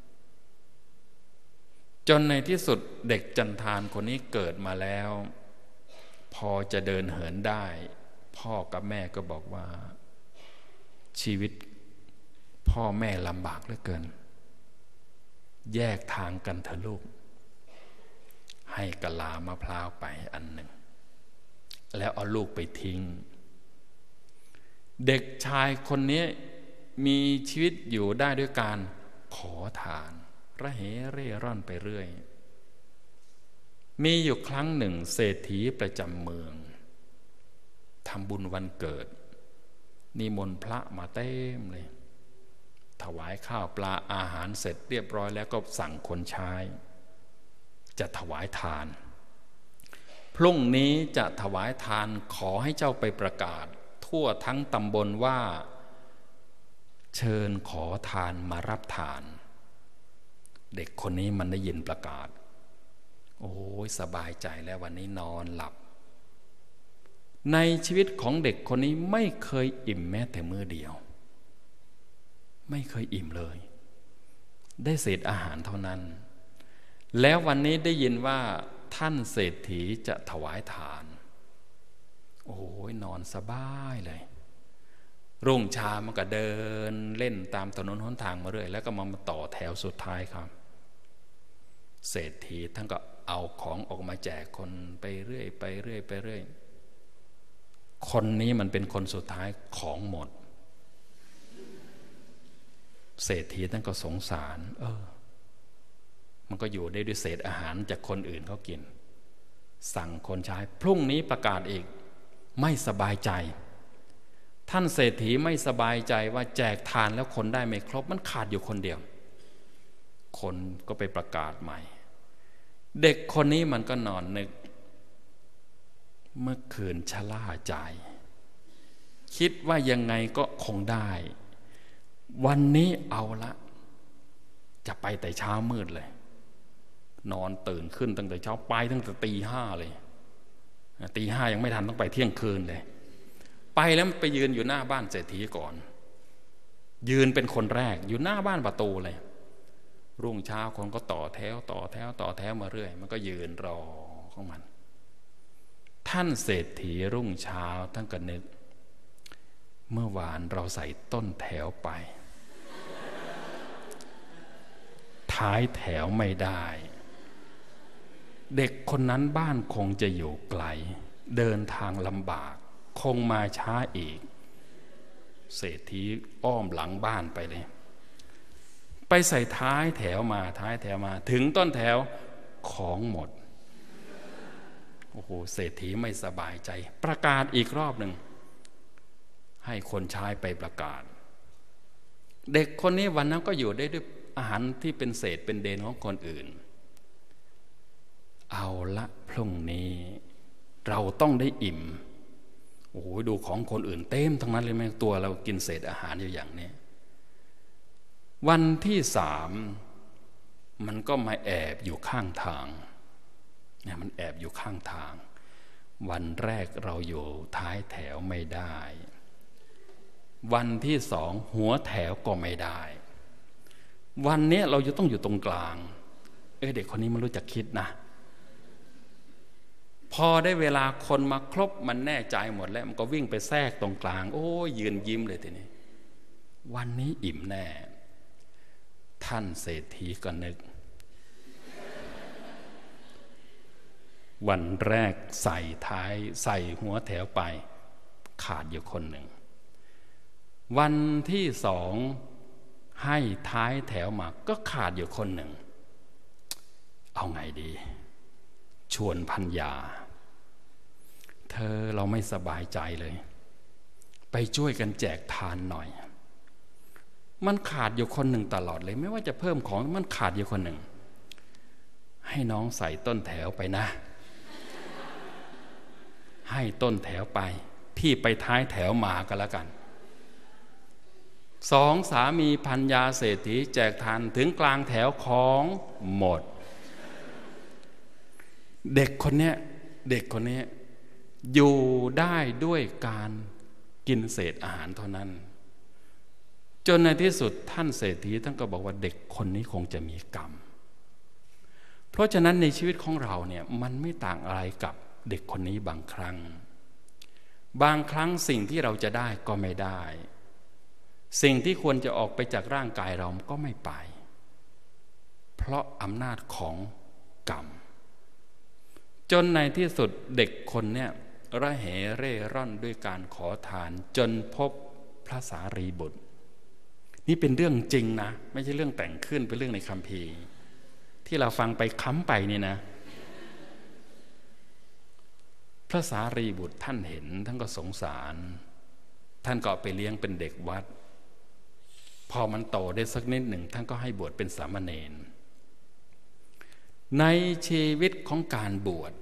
จนในที่สุดเด็กจันทานคนนี้เกิดมาแล้วพอจะเดินเหินได้พ่อกับแม่ก็บอกว่าชีวิตพ่อแม่ลำบากเหลือเกินแยกทางกันเถอะลูกให้กะลามะพร้าวไปอันหนึ่งแล้วเอาลูกไปทิ้งเด็กชายคนนี้มีชีวิตอยู่ได้ด้วยการขอทานระเหเร่ร่อนไปเรื่อยมีอยู่ครั้งหนึ่งเศรษฐีประจำเมืองทำบุญวันเกิดนิมนต์พระมาเต็มเลยถวายข้าวปลาอาหารเสร็จเรียบร้อยแล้วก็สั่งคนใช้จะถวายทานพรุ่งนี้จะถวายทานขอให้เจ้าไปประกาศทั่วทั้งตำบลว่าเชิญขอทานมารับทานเด็กคนนี้มันได้ยินประกาศโอ้ยสบายใจแล้ววันนี้นอนหลับในชีวิตของเด็กคนนี้ไม่เคยอิ่มแม้แต่มื้อเดียวไม่เคยอิ่มเลยได้เศษอาหารเท่านั้นแล้ววันนี้ได้ยินว่าท่านเศรษฐีจะถวายทานโอ้ยนอนสบายเลยรุ่งเช้ามันก็เดินเล่นตามถนนหนทางมาเรื่อยแล้วก็มาต่อแถวสุดท้ายครับเศรษฐีท่านก็เอาของออกมาแจกคนไปเรื่อยไปเรื่อยไปเรื่อยคนนี้มันเป็นคนสุดท้ายของหมดเศรษฐีท่านก็สงสารมันก็อยู่ได้ด้วยเศษอาหารจากคนอื่นเขากินสั่งคนใช้พรุ่งนี้ประกาศอีกไม่สบายใจท่านเศรษฐีไม่สบายใจว่าแจกทานแล้วคนได้ไม่ครบมันขาดอยู่คนเดียวคนก็ไปประกาศใหม่เด็กคนนี้มันก็นอนนึกเมื่อคืนชะล่าใจคิดว่ายังไงก็คงได้วันนี้เอาละจะไปแต่เช้ามืดเลยนอนตื่นขึ้นตั้งแต่เช้าไปตั้งแต่ตี 5เลยตี 5ยังไม่ทันต้องไปเที่ยงคืนเลยไปแล้วไปยืนอยู่หน้าบ้านเศรษฐีก่อนยืนเป็นคนแรกอยู่หน้าบ้านประตูเลยรุ่งเช้าคนก็ต่อแถวมาเรื่อยมันก็ยืนรอของมันท่านเศรษฐีรุ่งเช้าท่านก็นึกเมื่อวานเราใส่ต้นแถวไปท้ายแถวไม่ได้เด็กคนนั้นบ้านคงจะอยู่ไกลเดินทางลำบากคงมาช้าอีกเศรษฐีอ้อมหลังบ้านไปเลยไปใส่ท้ายแถวมาถึงต้นแถวของหมดโอ้โหเศรษฐีไม่สบายใจประกาศอีกรอบหนึ่งให้คนใช้ไปประกาศเด็กคนนี้วันนั้นก็อยู่ได้ด้วยอาหารที่เป็นเศษเป็นเดนของคนอื่นเอาละพรุ่งนี้เราต้องได้อิ่มโอ้โหดูของคนอื่นเต็มทั้งนั้นเลยไหมตัวเรากินเศษอาหารอยู่อย่างนี้วันที่3มันก็มาแอบอยู่ข้างทางเนี่ยมันแอบอยู่ข้างทางวันแรกเราอยู่ท้ายแถวไม่ได้วันที่2หัวแถวก็ไม่ได้วันนี้เราจะต้องอยู่ตรงกลางเด็กคนนี้มันรู้จักคิดนะพอได้เวลาคนมาครบมันแน่ใจหมดแล้วมันก็วิ่งไปแทรกตรงกลางโอ้ยยืนยิ้มเลยทีนี้วันนี้อิ่มแน่ท่านเศรษฐีก็นึกวันแรกใส่ท้ายใส่หัวแถวไปขาดอยู่คนหนึ่งวันที่2ให้ท้ายแถวมาก็ขาดอยู่คนหนึ่งเอาไงดีชวนพัญญาเธอเราไม่สบายใจเลยไปช่วยกันแจกทานหน่อยมันขาดอยู่คนหนึ่งตลอดเลยไม่ว่าจะเพิ่มของมันขาดอยู่คนหนึ่งให้น้องใส่ต้นแถวไปนะให้ต้นแถวไปพี่ไปท้ายแถวมาก็แล้วกัน2สามีพัญญาเศรษฐีแจกทานถึงกลางแถวของหมดเด็กคนนี้อยู่ได้ด้วยการกินเศษอาหารเท่านั้นจนในที่สุดท่านเศรษฐีท่านก็บอกว่าเด็กคนนี้คงจะมีกรรมเพราะฉะนั้นในชีวิตของเราเนี่ยมันไม่ต่างอะไรกับเด็กคนนี้บางครั้งสิ่งที่เราจะได้ก็ไม่ได้สิ่งที่ควรจะออกไปจากร่างกายเราก็ไม่ไปเพราะอำนาจของกรรมจนในที่สุดเด็กคนเนี้ยระเหเร่ร่อนด้วยการขอทานจนพบพระสารีบุตรนี่เป็นเรื่องจริงนะไม่ใช่เรื่องแต่งขึ้นเป็นเรื่องในคัมภีร์ที่เราฟังไปค้ำไปนี่นะพระสารีบุตรท่านเห็นท่านก็สงสารท่านก็ไปเลี้ยงเป็นเด็กวัดพอมันโตได้สักนิดหนึ่งท่านก็ให้บวชเป็นสามเณรในชีวิตของการบวช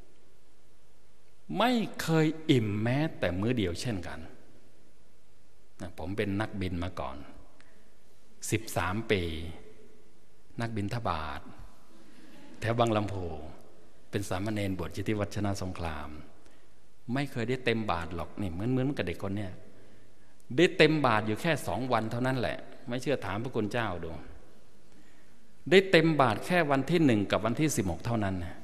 ไม่เคยอิ่มแม้แต่มื้อเดียวเช่นกันผมเป็นนักบินมาก่อน13 ปีนักบินทบาทแถวบางลำพูเป็นสามเณรบวชที่วัดชนะสงครามไม่เคยได้เต็มบาทหรอกนี่เหมือนกับเด็กคนเนี้ยได้เต็มบาทอยู่แค่2 วันเท่านั้นแหละไม่เชื่อถามพระคุณเจ้าดูได้เต็มบาทแค่วันที่1กับวันที่16เท่านั้นนะ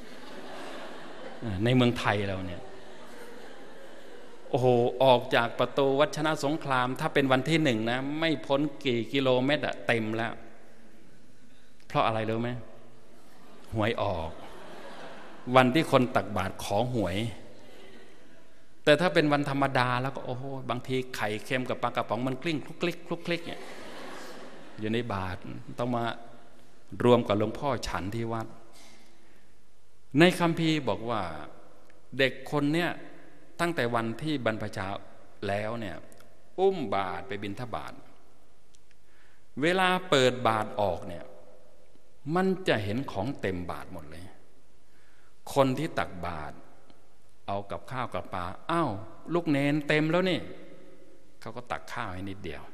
ในเมืองไทยเราเนี่ยโอ้โหออกจากประตูวัดชนะสงครามถ้าเป็นวันที่1นะไม่พ้นกี่กิโลเมตรอะเต็มแล้วเพราะอะไรรู้ไหมหวยออกวันที่คนตักบาตรขอหวยแต่ถ้าเป็นวันธรรมดาแล้วก็โอ้โหบางทีไข่เค็มกับปลากระป๋องมันกลิ้งคลุกคลิกคลุกคลิกเนี่ยอยู่ในบาตรต้องมารวมกับหลวงพ่อฉันที่วัดในคัมภีร์บอกว่าเด็กคนเนี้ยตั้งแต่วันที่บรรพชาแล้วเนี่ยอุ้มบาตรไปบิณฑบาตเวลาเปิดบาตรออกเนี่ยมันจะเห็นของเต็มบาตรหมดเลยคนที่ตักบาตรเอากับข้าวกับปลาอ้าวลูกเนนเต็มแล้วนี่เขาก็ตักข้าวให้นิดเดียว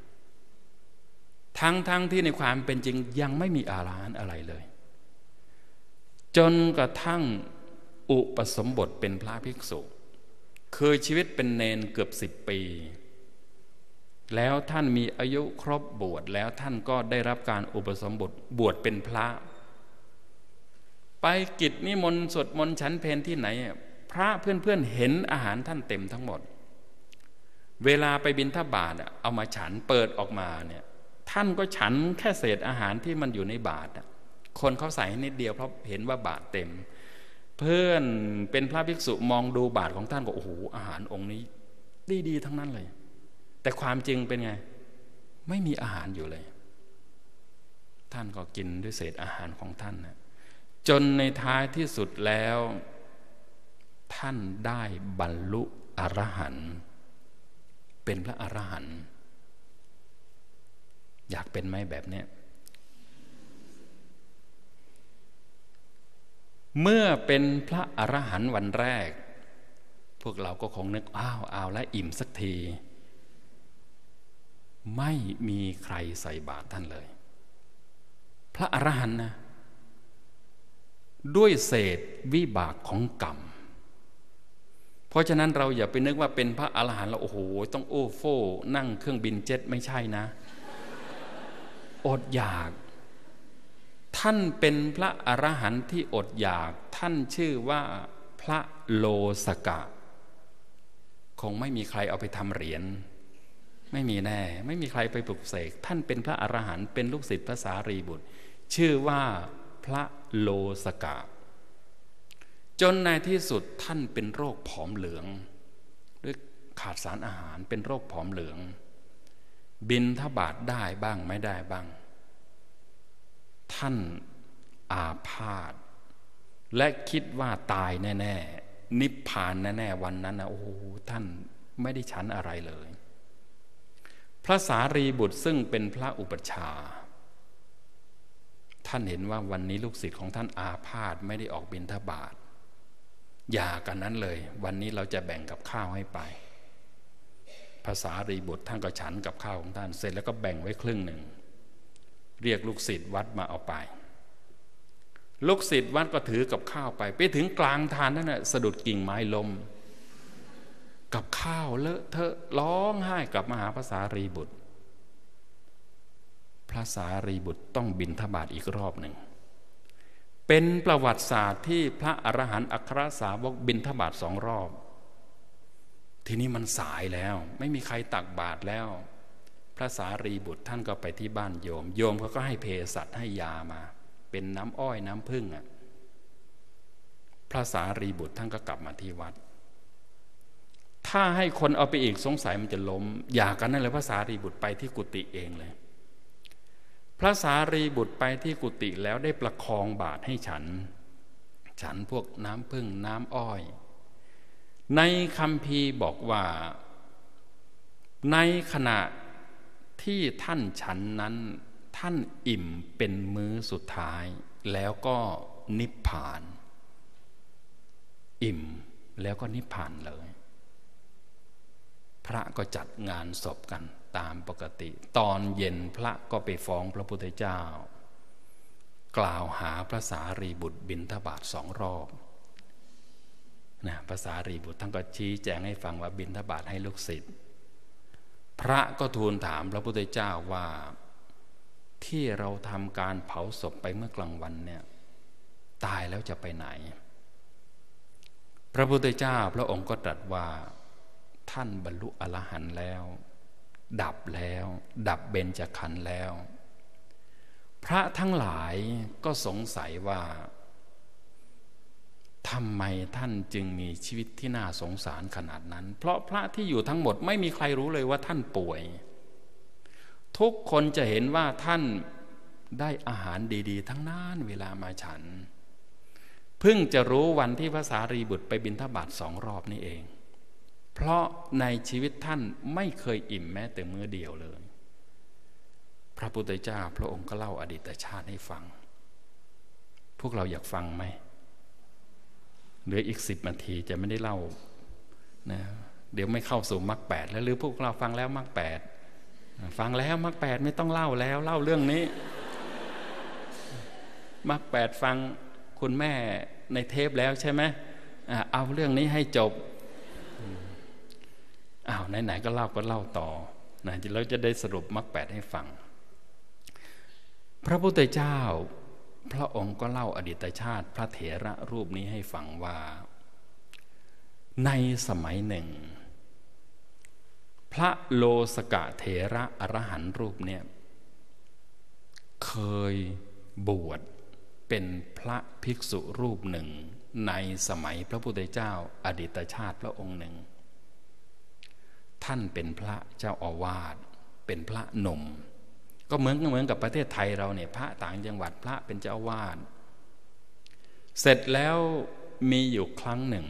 ทั้งที่ในความเป็นจริงยังไม่มีอาหารอะไรเลยจนกระทั่งอุปสมบทเป็นพระภิกษุเคยชีวิตเป็นเนนเกือบ10 ปีแล้วท่านมีอายุครบบวชแล้วท่านก็ได้รับการอุปสมบทบวชเป็นพระไปกิจนิมนต์สวดมนต์ฉันเพลที่ไหนพระเพื่อนๆเห็นอาหารท่านเต็มทั้งหมดเวลาไปบิณฑบาตเอามาฉันเปิดออกมาเนี่ยท่านก็ฉันแค่เศษอาหารที่มันอยู่ในบาตรคนเขาใส่นิดเดียวเพราะเห็นว่าบาตรเต็มเพื่อนเป็นพระภิกษุมองดูบาตรของท่านก็โอ้โหอาหารองค์นี้ดีๆทั้งนั้นเลยแต่ความจริงเป็นไงไม่มีอาหารอยู่เลยท่านก็กินด้วยเศษอาหารของท่านนะจนในท้ายที่สุดแล้วท่านได้บรรลุอรหันต์เป็นพระอรหันต์อยากเป็นไหมแบบนี้เมื่อเป็นพระอรหันต์วันแรกพวกเราก็คงนึกเอาแล้วอิ่มสักทีไม่มีใครใส่บาตรท่านเลยพระอรหันต์นะด้วยเศษวิบากของกรรมเพราะฉะนั้นเราอย่าไปนึกว่าเป็นพระอรหันต์แล้วโอ้โหต้องโอ้โฟนั่งเครื่องบินเจ็ตไม่ใช่นะอดอยากท่านเป็นพระอรหันต์ที่อดอยากท่านชื่อว่าพระโลสกะคงไม่มีใครเอาไปทำเหรียญไม่มีแน่ไม่มีใครไปปลุกเสกท่านเป็นพระอรหันต์เป็นลูกศิษย์พระสารีบุตรชื่อว่าพระโลสกะจนในที่สุดท่านเป็นโรคผอมเหลืองด้วยขาดสารอาหารเป็นโรคผอมเหลืองบิณฑบาตได้บ้างไม่ได้บ้างท่านอาพาธและคิดว่าตายแน่ๆนิพพานแน่ๆวันนั้นนะโอ้โหท่านไม่ได้ฉันอะไรเลยพระสารีบุตรซึ่งเป็นพระอุปัชฌาย์ท่านเห็นว่าวันนี้ลูกศิษย์ของท่านอาพาธไม่ได้ออกบิณฑบาตอย่ากันนั้นเลยวันนี้เราจะแบ่งกับข้าวให้ไปพระสารีบุตรท่านก็ฉันกับข้าวของท่านเสร็จแล้วก็แบ่งไว้ครึ่งหนึ่งเรียกลูกศิษย์วัดมาเอาไปลูกศิษย์วัดก็ถือกับข้าวไปถึงกลางทานนั่นน่ะสะดุดกิ่งไม้ล้มกับข้าวเลอะเทอะร้องไห้กลับมาหาพระสารีบุตรพระสารีบุตรต้องบิณฑบาตอีกรอบหนึ่งเป็นประวัติศาสตร์ที่พระอรหันต์อัครสาวกบิณฑบาต2 รอบทีนี้มันสายแล้วไม่มีใครตักบาตรแล้วพระสารีบุตรท่านก็ไปที่บ้านโยมเขาก็ให้เภสัชให้ยามาเป็นน้ำอ้อยน้ำผึ้งพระสารีบุตรท่านก็กลับมาที่วัดถ้าให้คนเอาไปอีกสงสัยมันจะล้มอย่ากันนั่นเลยพระสารีบุตรไปที่กุฏิเองเลยพระสารีบุตรไปที่กุฏิแล้วได้ประคองบาตรให้ฉันพวกน้ำผึ้งน้ำอ้อยในคัมภีร์บอกว่าในขณะที่ท่านฉันนั้นท่านอิ่มเป็นมื้อสุดท้ายแล้วก็นิพพานอิ่มแล้วก็นิพพานเลยพระก็จัดงานศพกันตามปกติตอนเย็นพระก็ไปฟ้องพระพุทธเจ้ากล่าวหาพระสารีบุตรบิณฑบาต2 รอบนะพระสารีบุตรท่านก็ชี้แจงให้ฟังว่าบิณฑบาตให้ลูกศิษย์พระก็ทูลถามพระพุทธเจ้าว่าที่เราทำการเผาศพไปเมื่อกลางวันเนี่ยตายแล้วจะไปไหนพระพุทธเจ้าพระองค์ก็ตรัสว่าท่านบรรลุอรหันต์แล้วดับเบญจขันธ์แล้วพระทั้งหลายก็สงสัยว่าทำไมท่านจึงมีชีวิตที่น่าสงสารขนาดนั้นเพราะพระที่อยู่ทั้งหมดไม่มีใครรู้เลยว่าท่านป่วยทุกคนจะเห็นว่าท่านได้อาหารดีๆทั้งนั้นเวลามาฉันเพิ่งจะรู้วันที่พระสารีบุตรไปบิณฑบาต2 รอบนี่เองเพราะในชีวิตท่านไม่เคยอิ่มแม้แต่มื้อเดียวเลยพระพุทธเจ้าพระองค์ก็เล่าอดีตชาติให้ฟังพวกเราอยากฟังไหมเหลืออีก10 นาทีจะไม่ได้เล่านะเดี๋ยวไม่เข้าสู่มรรค8แล้วหรือพวกเราฟังแล้วมรรค8ฟังแล้วมรรค8ไม่ต้องเล่าแล้วเล่าเรื่องนี้มรรค8ฟังคุณแม่ในเทปแล้วใช่ไหมเอาเรื่องนี้ให้จบไหนๆก็เล่าต่อนะเราจะได้สรุปมรรค8ให้ฟังพระพุทธเจ้าพระองค์ก็เล่าอดีตชาติพระเถระรูปนี้ให้ฟังว่าในสมัยหนึ่งพระโลสกะเถระอรหันต์รูปเนี่ยเคยบวชเป็นพระภิกษุรูปหนึ่งในสมัยพระพุทธเจ้าอดีตชาติพระองค์หนึ่งท่านเป็นพระเจ้าอาวาสเป็นพระหนุ่มก็เหมือนกับประเทศไทยเราเนี่ยพระต่างจังหวัดพระเป็นเจ้าอาวาสเสร็จแล้วมีอยู่ครั้งหนึ่ง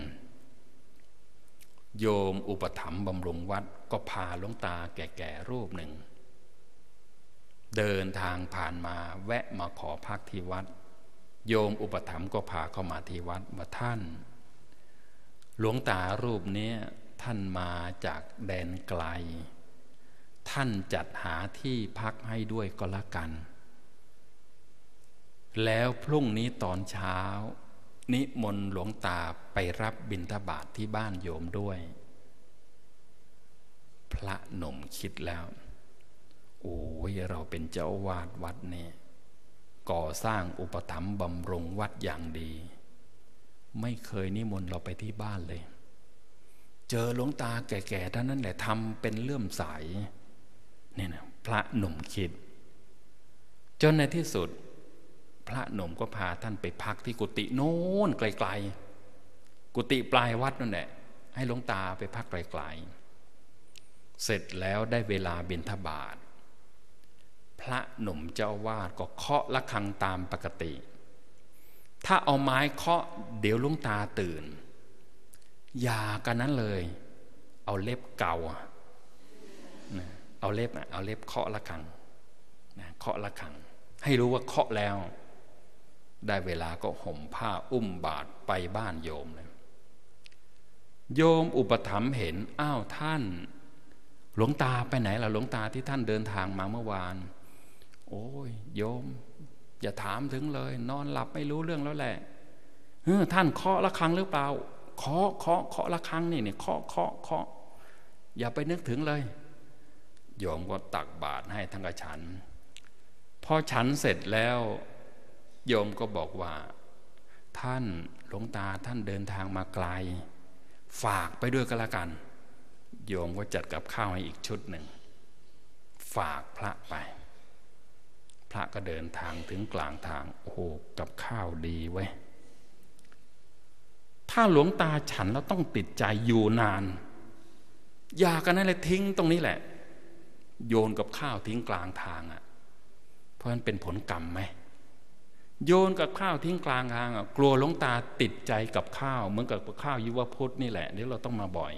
โยมอุปถัมภ์บำรุงวัดก็พาหลวงตาแก่ๆรูปหนึ่งเดินทางผ่านมาแวะมาขอพักที่วัดโยมอุปถัมภ์ก็พาเข้ามาที่วัดว่าท่านหลวงตารูปนี้ท่านมาจากแดนไกลท่านจัดหาที่พักให้ด้วยก็แล้วกันแล้วพรุ่งนี้ตอนเช้านิมนต์หลวงตาไปรับบิณฑบาตที่บ้านโยมด้วยพระหนุ่มคิดแล้วโอ้ยเราเป็นเจ้าวาดวัดเนี่ยก่อสร้างอุปถัมภ์บำรุงวัดอย่างดีไม่เคยนิมนต์เราไปที่บ้านเลยเจอหลวงตาแก่ๆท่านนั้นแหละทำเป็นเลื่อมใสเนี่ยนะพระหนุ่มคิดจนในที่สุดพระหนุ่มก็พาท่านไปพักที่กุฏิโน้นไกลๆกุฏิปลายวัดนั่นแหละให้หลวงตาไปพักไกลๆเสร็จแล้วได้เวลาบิณฑบาตพระหนุ่มเจ้าวาดก็เคาะระฆังตามปกติถ้าเอาไม้เคาะเดี๋ยวหลวงตาตื่นอย่ากันนั้นเลยเอาเล็บเก่าเอาเล็บเคาะระฆังเคาะระฆังให้รู้ว่าเคาะแล้วได้เวลาก็ห่มผ้าอุ้มบาตรไปบ้านโยมเลยโยมอุปถัมภ์เห็นอ้าวท่านหลวงตาไปไหนล่ะหลวงตาที่ท่านเดินทางมาเมื่อวานโอ้ยโยมอย่าถามถึงเลยนอนหลับไม่รู้เรื่องแล้วแหละท่านเคาะระฆังหรือเปล่าเคาะระฆังนี่เคาะอย่าไปนึกถึงเลยโยมก็ตักบาตรให้ทั้งกระฉันพอฉันเสร็จแล้วโยมก็บอกว่าท่านหลวงตาท่านเดินทางมาไกลฝากไปด้วยก็แล้วกันโยมก็จัดกับข้าวให้อีกชุดหนึ่งฝากพระไปพระก็เดินทางถึงกลางทางโอ้โหกับข้าวดีเว้ยถ้าหลวงตาฉันแล้วต้องติดใจอยู่นานอย่ากันนั่นเลยทิ้งตรงนี้แหละโยนกับข้าวทิ้งกลางทางอ่ะเพราะมันเป็นผลกรรมไหมโยนกับข้าวทิ้งกลางทางอ่ะกลัวหลวงตาติดใจกับข้าวเหมือนกับข้าวยุวพุทธนี่แหละนี่เราต้องมาบ่อย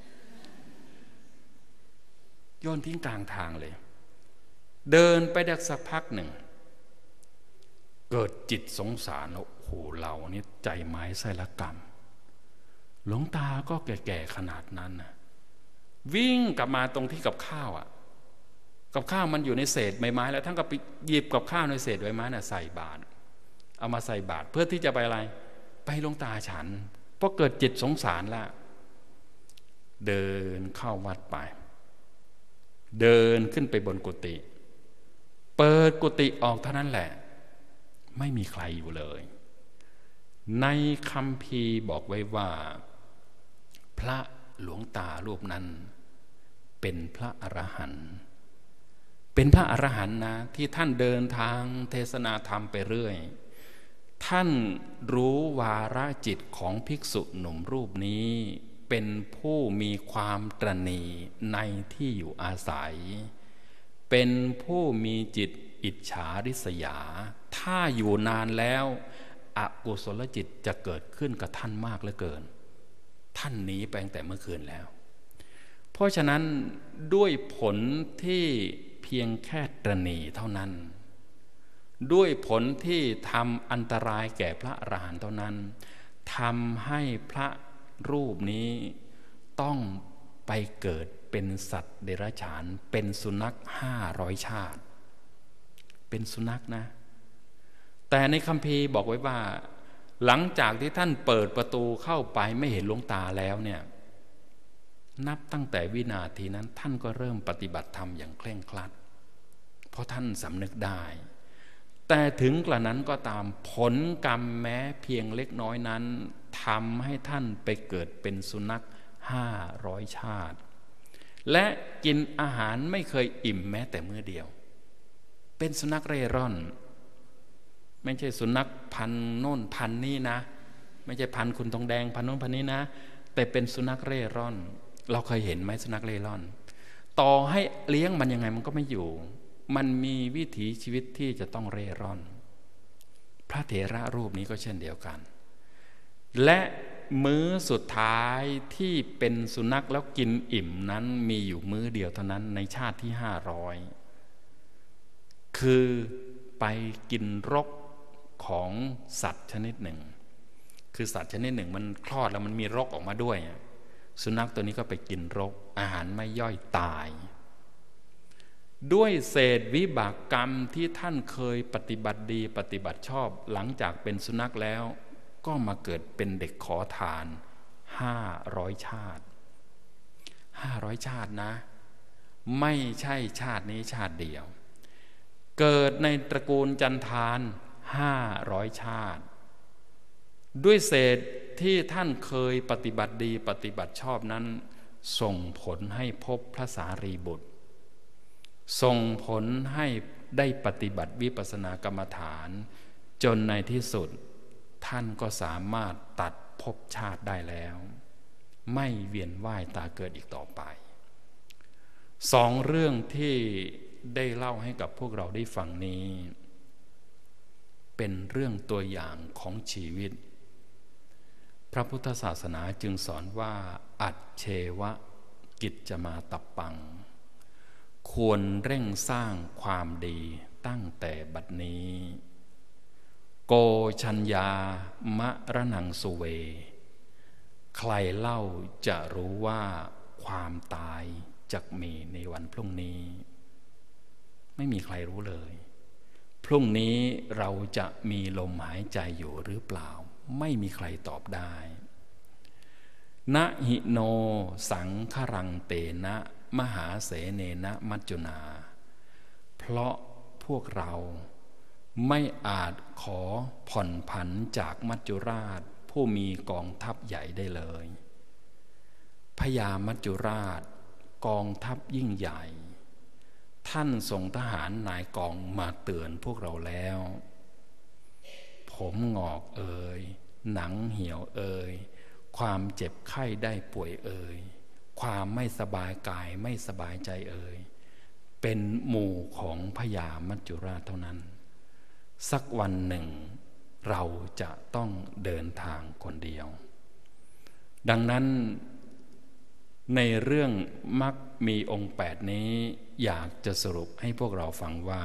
โยนทิ้งกลางทางเลยเดินไปได้สักพักหนึ่งเกิดจิตสงสารโอ้โหเรานี่ใจไม้ไส้ละกรรมหลวงตาก็แก่ๆขนาดนั้นนะวิ่งกลับมาตรงที่กับข้าวอ่ะกับข้าวมันอยู่ในเศษใบไม้แล้วท่านก็ไปหยิบกับข้าวในเศษใบไม้น่ะใส่บาตรเอามาใส่บาตรเพื่อที่จะไปอะไรไปหลวงตาฉันเพราะเกิดจิตสงสารแล้วเดินเข้าวัดไปเดินขึ้นไปบนกุฏิเปิดกุฏิออกเท่านั้นแหละไม่มีใครอยู่เลยในคัมภีร์บอกไว้ว่าพระหลวงตารูปนั้นเป็นพระอรหันต์เป็นพระอรหันต์นะที่ท่านเดินทางเทศนาธรรมไปเรื่อยท่านรู้วาระจิตของภิกษุหนุ่มรูปนี้เป็นผู้มีความตระหนี่ในที่อยู่อาศัยเป็นผู้มีจิตอิจฉาริษยาถ้าอยู่นานแล้วอกุศลจิตจะเกิดขึ้นกับท่านมากเหลือเกินท่านหนีไปตั้งแต่เมื่อคืนแล้วเพราะฉะนั้นด้วยผลที่เพียงแค่ตระหนี่เท่านั้นด้วยผลที่ทำอันตรายแก่พระอรหันต์เท่านั้นทำให้พระรูปนี้ต้องไปเกิดเป็นสัตว์เดรัจฉานเป็นสุนัข500 ชาติเป็นสุนัขนะแต่ในคัมภีร์บอกไว้ว่าหลังจากที่ท่านเปิดประตูเข้าไปไม่เห็นหลวงตาแล้วเนี่ยนับตั้งแต่วินาทีนั้นท่านก็เริ่มปฏิบัติธรรมอย่างเคร่งครัดเพราะท่านสำนึกได้แต่ถึงกระนั้นก็ตามผลกรรมแม้เพียงเล็กน้อยนั้นทำให้ท่านไปเกิดเป็นสุนัข500 ชาติและกินอาหารไม่เคยอิ่มแม้แต่มื้อเดียวเป็นสุนัขเร่ร่อนไม่ใช่สุนัขพันโน่นพันนี่นะไม่ใช่พันคุณทองแดงพันโน่นพันนี้นะแต่เป็นสุนัขเร่ร่อนเราเคยเห็นไหมสุนัขเร่ร่อนต่อให้เลี้ยงมันยังไงมันก็ไม่อยู่มันมีวิถีชีวิตที่จะต้องเร่ร่อนพระเถระรูปนี้ก็เช่นเดียวกันและมื้อสุดท้ายที่เป็นสุนัขแล้วกินอิ่มนั้นมีอยู่มื้อเดียวเท่านั้นในชาติที่500คือไปกินรกของสัตว์ชนิดหนึ่งคือสัตว์ชนิดหนึ่งมันคลอดแล้วมันมีรกออกมาด้วยสุนัขตัวนี้ก็ไปกินรกอาหารไม่ย่อยตายด้วยเศษวิบากกรรมที่ท่านเคยปฏิบัติดีปฏิบัติชอบหลังจากเป็นสุนัขแล้วก็มาเกิดเป็นเด็กขอทาน500 ชาติ500 ชาตินะไม่ใช่ชาตินี้ชาติเดียวเกิดในตระกูลจันทาน500 ชาติด้วยเศษที่ท่านเคยปฏิบัติดีปฏิบัติชอบนั้นส่งผลให้พบพระสารีบุตรส่งผลให้ได้ปฏิบัติวิปัสสนากรรมฐานจนในที่สุดท่านก็สามารถตัดภพชาติได้แล้วไม่เวียนว่ายตายเกิดอีกต่อไป2 เรื่องที่ได้เล่าให้กับพวกเราได้ฟังนี้เป็นเรื่องตัวอย่างของชีวิตพระพุทธศาสนาจึงสอนว่าอัจเชวะกิจจมาตับปังควรเร่งสร้างความดีตั้งแต่บัดนี้โกชัญญามะระนังสุเวใครเล่าจะรู้ว่าความตายจะมีในวันพรุ่งนี้ไม่มีใครรู้เลยพรุ่งนี้เราจะมีลมหายใจอยู่หรือเปล่าไม่มีใครตอบได้นะหิโนสังขรังเตนะมหาเสเนนะมัจจุนาเพราะพวกเราไม่อาจขอผ่อนผันจากมัจจุราชผู้มีกองทัพใหญ่ได้เลยพญามัจจุราชกองทัพยิ่งใหญ่ท่านส่งทหารนายกองมาเตือนพวกเราแล้วผมงอกเอ่ยหนังเหี่ยวเอ่ยความเจ็บไข้ได้ป่วยเอ่ยความไม่สบายกายไม่สบายใจเอ่ยเป็นหมู่ของพญามัจจุราชเท่านั้นสักวันหนึ่งเราจะต้องเดินทางคนเดียวดังนั้นในเรื่องมรรคมีองค์8นี้อยากจะสรุปให้พวกเราฟังว่า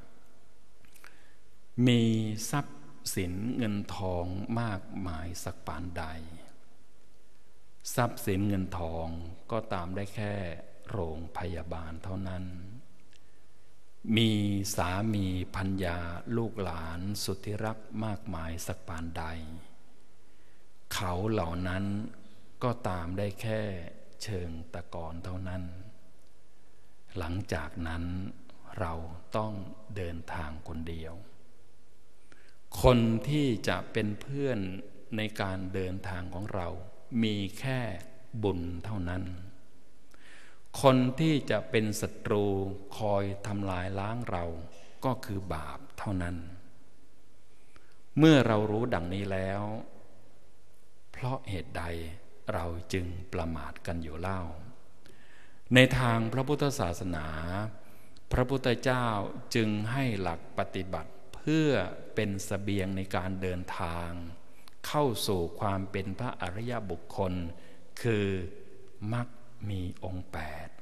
มีทรัพย์สินเงินทองมากมายสักปานใดทรัพย์สินเงินทองก็ตามได้แค่โรงพยาบาลเท่านั้นมีสามีภรรยาลูกหลานสุดที่รักมากมายสักปานใดเขาเหล่านั้นก็ตามได้แค่เชิงตะกอนเท่านั้นหลังจากนั้นเราต้องเดินทางคนเดียวคนที่จะเป็นเพื่อนในการเดินทางของเรามีแค่บุญเท่านั้นคนที่จะเป็นศัตรูคอยทำลายล้างเราก็คือบาปเท่านั้นเมื่อเรารู้ดังนี้แล้วเพราะเหตุใดเราจึงประมาทกันอยู่เล่าในทางพระพุทธศาสนาพระพุทธเจ้าจึงให้หลักปฏิบัติเพื่อเป็นเสบียงในการเดินทางเข้าสู่ความเป็นพระอริยบุคคลคือมรรคมีองค์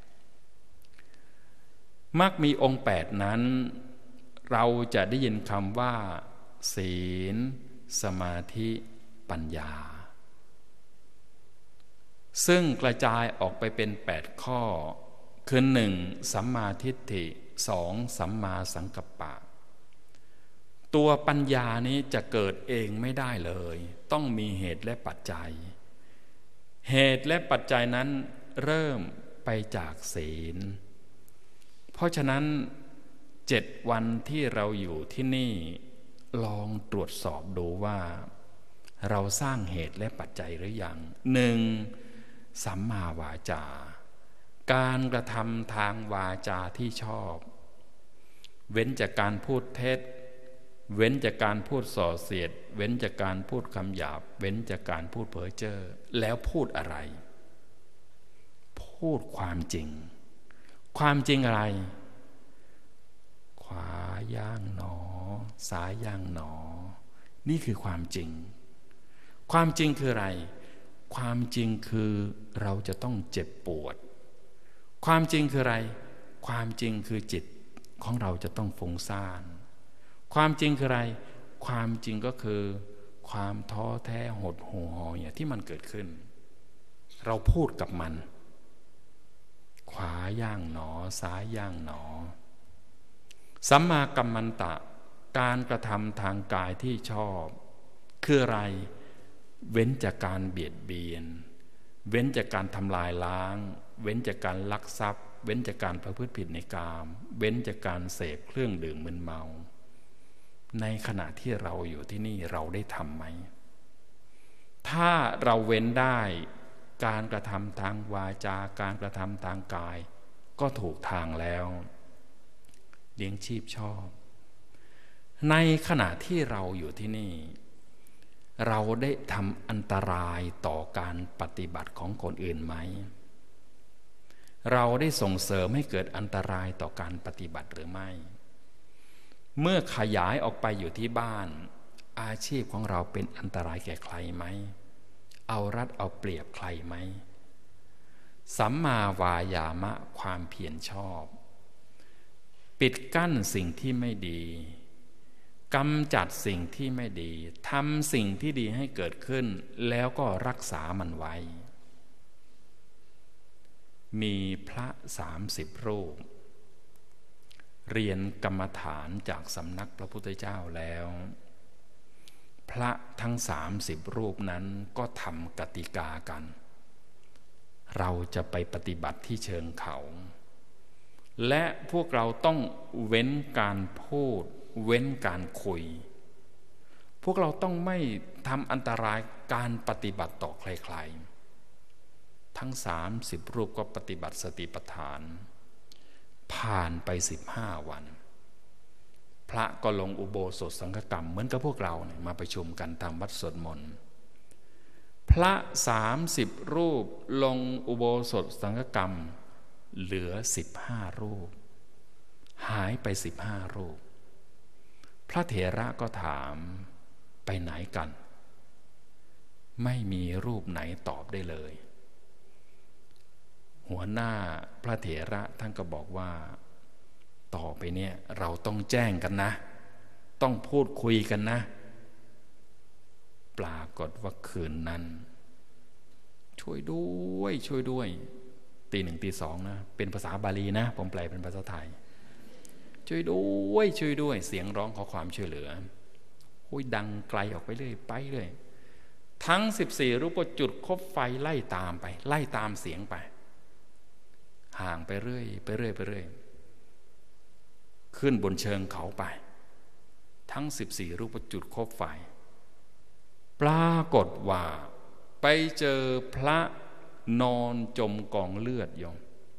8มรรคมีองค์8นั้นเราจะได้ยินคำว่าศีลสมาธิปัญญาซึ่งกระจายออกไปเป็น8ข้อคือ 1. สัมมาทิฏฐิ 2. สัมมาสังกัปปะตัวปัญญานี้จะเกิดเองไม่ได้เลยต้องมีเหตุและปัจจัยเหตุและปัจจัยนั้นเริ่มไปจากศีลเพราะฉะนั้น7 วันที่เราอยู่ที่นี่ลองตรวจสอบดูว่าเราสร้างเหตุและปัจจัยหรือยัง 1. สัมมาวาจาการกระทำทางวาจาที่ชอบเว้นจากการพูดเท็จเว้นจากการพูดส่อเสียดเว้นจากการพูดคำหยาบเว้นจากการพูดเพ้อเจ้อแล้วพูดอะไรพูดความจริงความจริงอะไรขวาย่างหนอซ้ายย่างหนอนี่คือความจริงความจริงคืออะไรความจริงคือเราจะต้องเจ็บปวดความจริงคืออะไรความจริงคือจิตของเราจะต้องฟุ้งซ่านความจริงคืออะไรความจริงก็คือความท้อแท้หดหู่หอยที่มันเกิดขึ้นเราพูดกับมันขวาย่างหนอซ้ายย่างหนอสัมมากัมมันตะการกระทำทางกายที่ชอบคืออะไรเว้นจากการเบียดเบียนเว้นจากการทำลายล้างเว้นจากการลักทรัพย์เว้นจากการประพฤติผิดในกามเว้นจากการเสพเครื่องดื่มมึนเมาในขณะที่เราอยู่ที่นี่เราได้ทำไหมถ้าเราเว้นได้การกระทำทางวาจาการกระทำทางกายก็ถูกทางแล้วเลี้ยงชีพชอบในขณะที่เราอยู่ที่นี่เราได้ทำอันตรายต่อการปฏิบัติของคนอื่นไหมเราได้ส่งเสริมให้เกิดอันตรายต่อการปฏิบัติหรือไม่เมื่อขยายออกไปอยู่ที่บ้านอาชีพของเราเป็นอันตรายแก่ใครไหมเอารัดเอาเปรียบใครไหมสัมมาวายามะความเพียรชอบปิดกั้นสิ่งที่ไม่ดีกำจัดสิ่งที่ไม่ดีทำสิ่งที่ดีให้เกิดขึ้นแล้วก็รักษามันไว้มีพระ30 รูปเรียนกรรมฐานจากสำนักพระพุทธเจ้าแล้วพระทั้ง30 รูปนั้นก็ทำกติกากันเราจะไปปฏิบัติที่เชิงเขาและพวกเราต้องเว้นการพูดเว้นการคุยพวกเราต้องไม่ทำอันตรายการปฏิบัติต่อใครๆทั้ง30 รูปก็ปฏิบัติสติปัฏฐานผ่านไป15 วันพระก็ลงอุโบสถสังฆกรรมเหมือนกับพวกเราเนี่ยมาประชุมกันตามวัดสวดมนต์พระ30 รูปลงอุโบสถสังฆกรรมเหลือ15 รูปหายไป15 รูปพระเถระก็ถามไปไหนกันไม่มีรูปไหนตอบได้เลยหัวหน้าพระเถระท่านก็บอกว่าต่อไปเนี่ยเราต้องแจ้งกันนะต้องพูดคุยกันนะปรากฏว่าคืนนั้นช่วยด้วยช่วยด้วยตี 1 ตี 2นะเป็นภาษาบาลีนะผมแปลเป็นภาษาไทยช่วยด้วยช่วยด้วยเสียงร้องขอความช่วยเหลือดังไกลออกไปเรื่อยไปเรื่อยทั้ง14 รูปก็จุดคบไฟไล่ตามไปไล่ตามเสียงไปห่างไปเรื่อยไปเรื่อยไปเรื่อยขึ้นบนเชิงเขาไปทั้ง14 รูปจุดคบไฟปรากฏว่าไปเจอพระนอนจมกองเลือดอยู่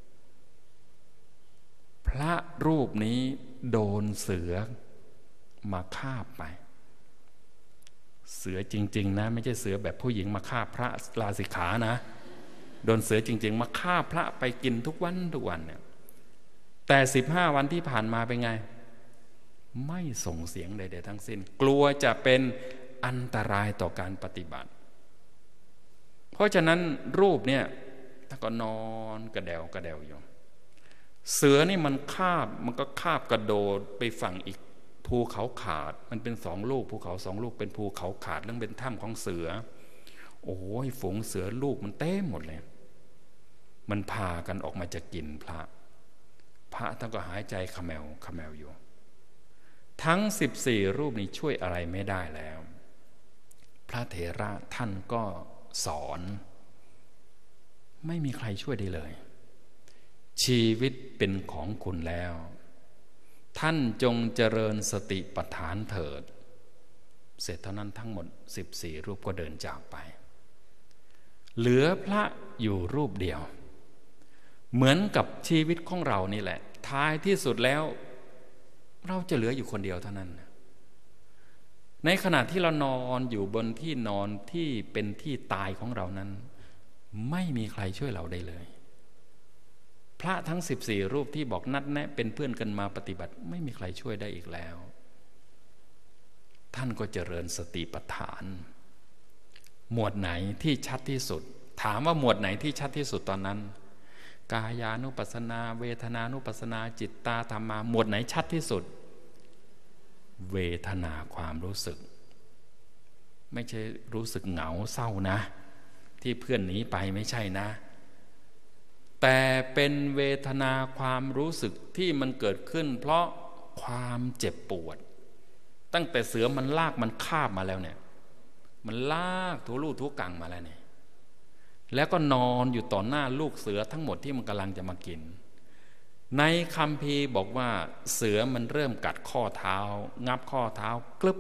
พระรูปนี้โดนเสือมาคาบไปเสือจริงๆนะไม่ใช่เสือแบบผู้หญิงมาคาบพระลาสิกขานะโดนเสือจริงๆมาคาบพระไปกินทุกวันทุกวันเนี่ยแต่15 วันที่ผ่านมาเป็นไงไม่ส่งเสียงใดๆทั้งสิ้นกลัวจะเป็นอันตรายต่อการปฏิบัติเพราะฉะนั้นรูปเนี่ยถ้าก็นอนกระเดวกระเดวอยู่เสือนี่มันก็คาบกระโดดไปฝั่งอีกภูเขาขาดมันเป็น2 ลูกภูเขา2 ลูกเป็นภูเขาขาดแล้วเป็นถ้ำของเสือโอ้ยฝูงเสือลูกมันเต็มหมดเลยมันพากันออกมาจะกินพระท่านก็หายใจขมแมวอยู่ทั้ง14 รูปนี้ช่วยอะไรไม่ได้แล้วพระเถระท่านก็สอนไม่มีใครช่วยได้เลยชีวิตเป็นของคุณแล้วท่านจงเจริญสติปัฏฐานเถิดเสร็จเท่านั้นทั้งหมด14 รูปก็เดินจากไปเหลือพระอยู่รูปเดียวเหมือนกับชีวิตของเรานี่แหละท้ายที่สุดแล้วเราจะเหลืออยู่คนเดียวเท่านั้นในขณะที่เรานอนอยู่บนที่นอนที่เป็นที่ตายของเรานั้นไม่มีใครช่วยเราได้เลยพระทั้ง14 รูปที่บอกนัดแนะเป็นเพื่อนกันมาปฏิบัติไม่มีใครช่วยได้อีกแล้วท่านก็เจริญสติปัฏฐานหมวดไหนที่ชัดที่สุดถามว่าหมวดไหนที่ชัดที่สุดตอนนั้นกายานุปัสสนาเวทนานุปัสสนาจิตตาธรรมาหมวดไหนชัดที่สุดเวทนาความรู้สึกไม่ใช่รู้สึกเหงาเศร้านะที่เพื่อนหนีไปไม่ใช่นะแต่เป็นเวทนาความรู้สึกที่มันเกิดขึ้นเพราะความเจ็บปวดตั้งแต่เสือมันลากมันคาบมาแล้วเนี่ยมันลากทุลู่ทุกังมาแล้วเนี่ยแล้วก็นอนอยู่ต่อหน้าลูกเสือทั้งหมดที่มันกำลังจะมากินในคัมภีร์บอกว่าเสือมันเริ่มกัดข้อเท้างับข้อเท้ากลึบ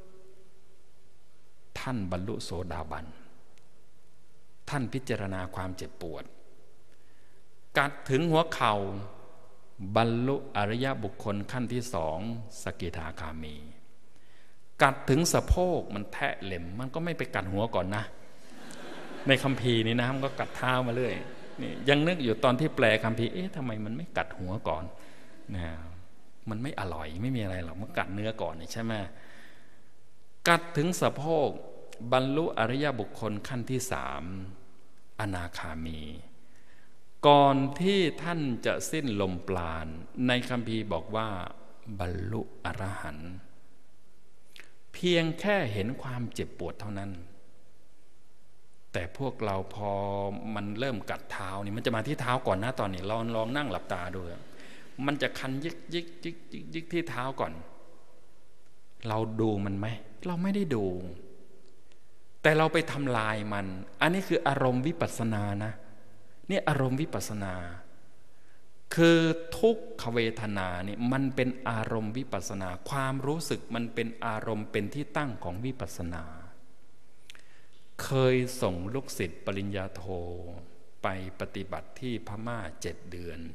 ท่านบรรลุโสดาบันท่านพิจารณาความเจ็บปวดกัดถึงหัวเข่าบรรลุอริยบุคคลขั้นที่สองสกิทาคามีกัดถึงสะโพกมันแทะเล็มมันก็ไม่ไปกัดหัวก่อนนะในคัมภีร์นี้นะมันก็กัดเท้ามาเรื่อยนี่ยังนึกอยู่ตอนที่แปลคัมภีร์ทำไมมันไม่กัดหัวก่อนนะมันไม่อร่อยไม่มีอะไรหรอกมันกัดเนื้อก่อนใช่ไหมกัดถึงสะโพกบรรลุอริยบุคคลขั้นที่สามอนาคามีก่อนที่ท่านจะสิ้นลมปราณในคัมภีร์บอกว่าบรรลุอรหันต์เพียงแค่เห็นความเจ็บปวดเท่านั้นแต่พวกเราพอมันเริ่มกัดเท้านี่มันจะมาที่เท้าก่อนนะตอนนี้ลองนั่งหลับตาดูมันจะคันยิกที่เท้าก่อนเราดูมันไหมเราไม่ได้ดูแต่เราไปทำลายมันอันนี้คืออารมณ์วิปัสสนานะนี่อารมณ์วิปัสสนาคือทุกขเวทนาเนี่ยมันเป็นอารมณ์วิปัสสนาความรู้สึกมันเป็นอารมณ์เป็นที่ตั้งของวิปัสสนาเคยส่งลูกศิษย์ปริญญาโทไปปฏิบัติที่พม่า7 เดือน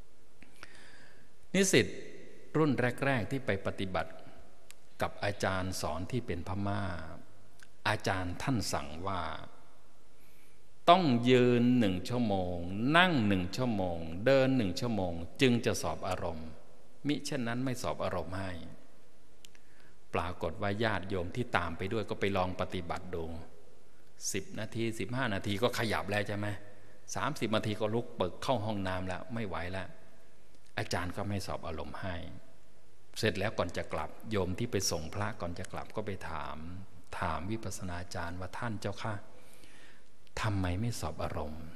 นิสิตรุ่นแรกๆที่ไปปฏิบัติกับอาจารย์สอนที่เป็นพม่าอาจารย์ท่านสั่งว่าต้องยืน1 ชั่วโมงนั่ง1 ชั่วโมงเดิน1 ชั่วโมงจึงจะสอบอารมณ์มิเช่นนั้นไม่สอบอารมณ์ให้ปรากฏว่าญาติโยมที่ตามไปด้วยก็ไปลองปฏิบัติดู10 นาที15 นาทีก็ขยับแล้วใช่ไหม30 นาทีก็ลุกเปิดเข้าห้องน้ำแล้วไม่ไหวแล้วอาจารย์ก็ไม่สอบอารมณ์ให้เสร็จแล้วก่อนจะกลับโยมที่ไปส่งพระก่อนจะกลับก็ไปถามวิปัสสนาจารย์ว่าท่านเจ้าค่ะทำไมไม่สอบอารมณ์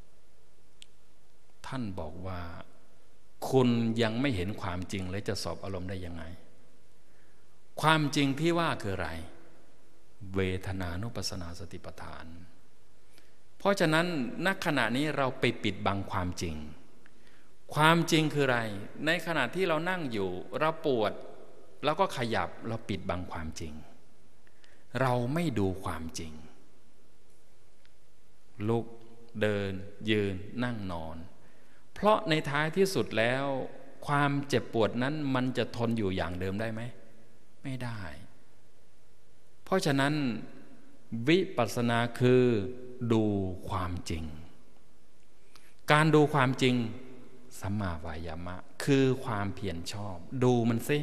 ท่านบอกว่าคุณยังไม่เห็นความจริงเลยจะสอบอารมณ์ได้ยังไงความจริงที่ว่าคืออะไรเวทนานุปัสสนาสติปัฏฐานเพราะฉะนั้นณขณะนี้เราไปปิดบังความจริงความจริงคืออะไรในขณะที่เรานั่งอยู่เราปวดแล้วก็ขยับเราปิดบังความจริงเราไม่ดูความจริงลุกเดินยืนนั่งนอนเพราะในท้ายที่สุดแล้วความเจ็บปวดนั้นมันจะทนอยู่อย่างเดิมได้ไหมไม่ได้เพราะฉะนั้นวิปัสสนาคือดูความจริงการดูความจริงสัมมาวายามะคือความเพียรชอบดูมันสิ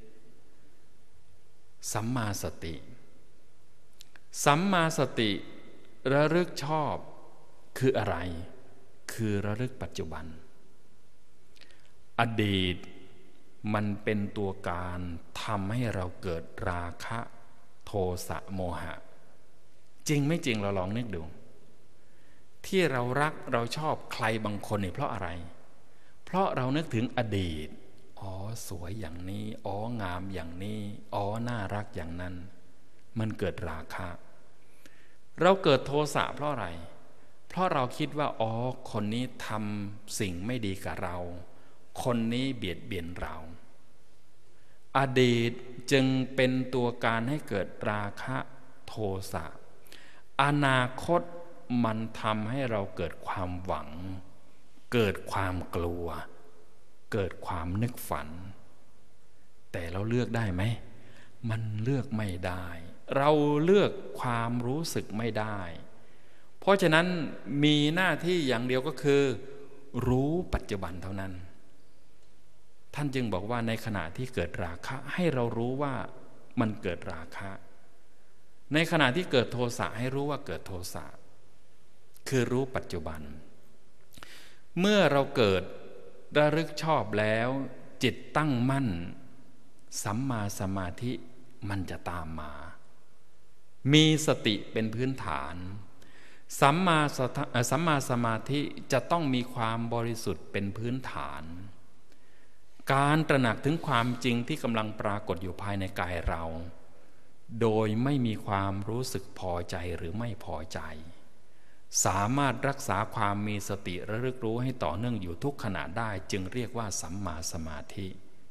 สัมมาสติสัมมาสติระลึกชอบคืออะไรคือระลึกปัจจุบันอดีตมันเป็นตัวการทำให้เราเกิดราคะโทสะโมหะจริงไม่จริงเราลองนึกดูที่เรารักเราชอบใครบางคนเนี่ยเพราะอะไรเพราะเรานึกถึงอดีตอ๋อสวยอย่างนี้อ๋องามอย่างนี้อ๋อน่ารักอย่างนั้นมันเกิดราคะเราเกิดโทสะเพราะอะไรเพราะเราคิดว่าอ๋อคนนี้ทำสิ่งไม่ดีกับเราคนนี้เบียดเบียนเราอดีตจึงเป็นตัวการให้เกิดราคะโทสะอนาคตมันทำให้เราเกิดความหวังเกิดความกลัวเกิดความนึกฝันแต่เราเลือกได้ไหมมันเลือกไม่ได้เราเลือกความรู้สึกไม่ได้เพราะฉะนั้นมีหน้าที่อย่างเดียวก็คือรู้ปัจจุบันเท่านั้นท่านจึงบอกว่าในขณะที่เกิดราคะให้เรารู้ว่ามันเกิดราคะในขณะที่เกิดโทสะให้รู้ว่าเกิดโทสะคือรู้ปัจจุบันเมื่อเราเกิดระลึกชอบแล้วจิตตั้งมั่นสัมมาสมาธิมันจะตามมามีสติเป็นพื้นฐานสัมมาสมาธิจะต้องมีความบริสุทธิ์เป็นพื้นฐานการตระหนักถึงความจริงที่กำลังปรากฏอยู่ภายในกายเราโดยไม่มีความรู้สึกพอใจหรือไม่พอใจสามารถรักษาความมีสติระลึกรู้ให้ต่อเนื่องอยู่ทุกขณะได้จึงเรียกว่าสัมมาสมาธิ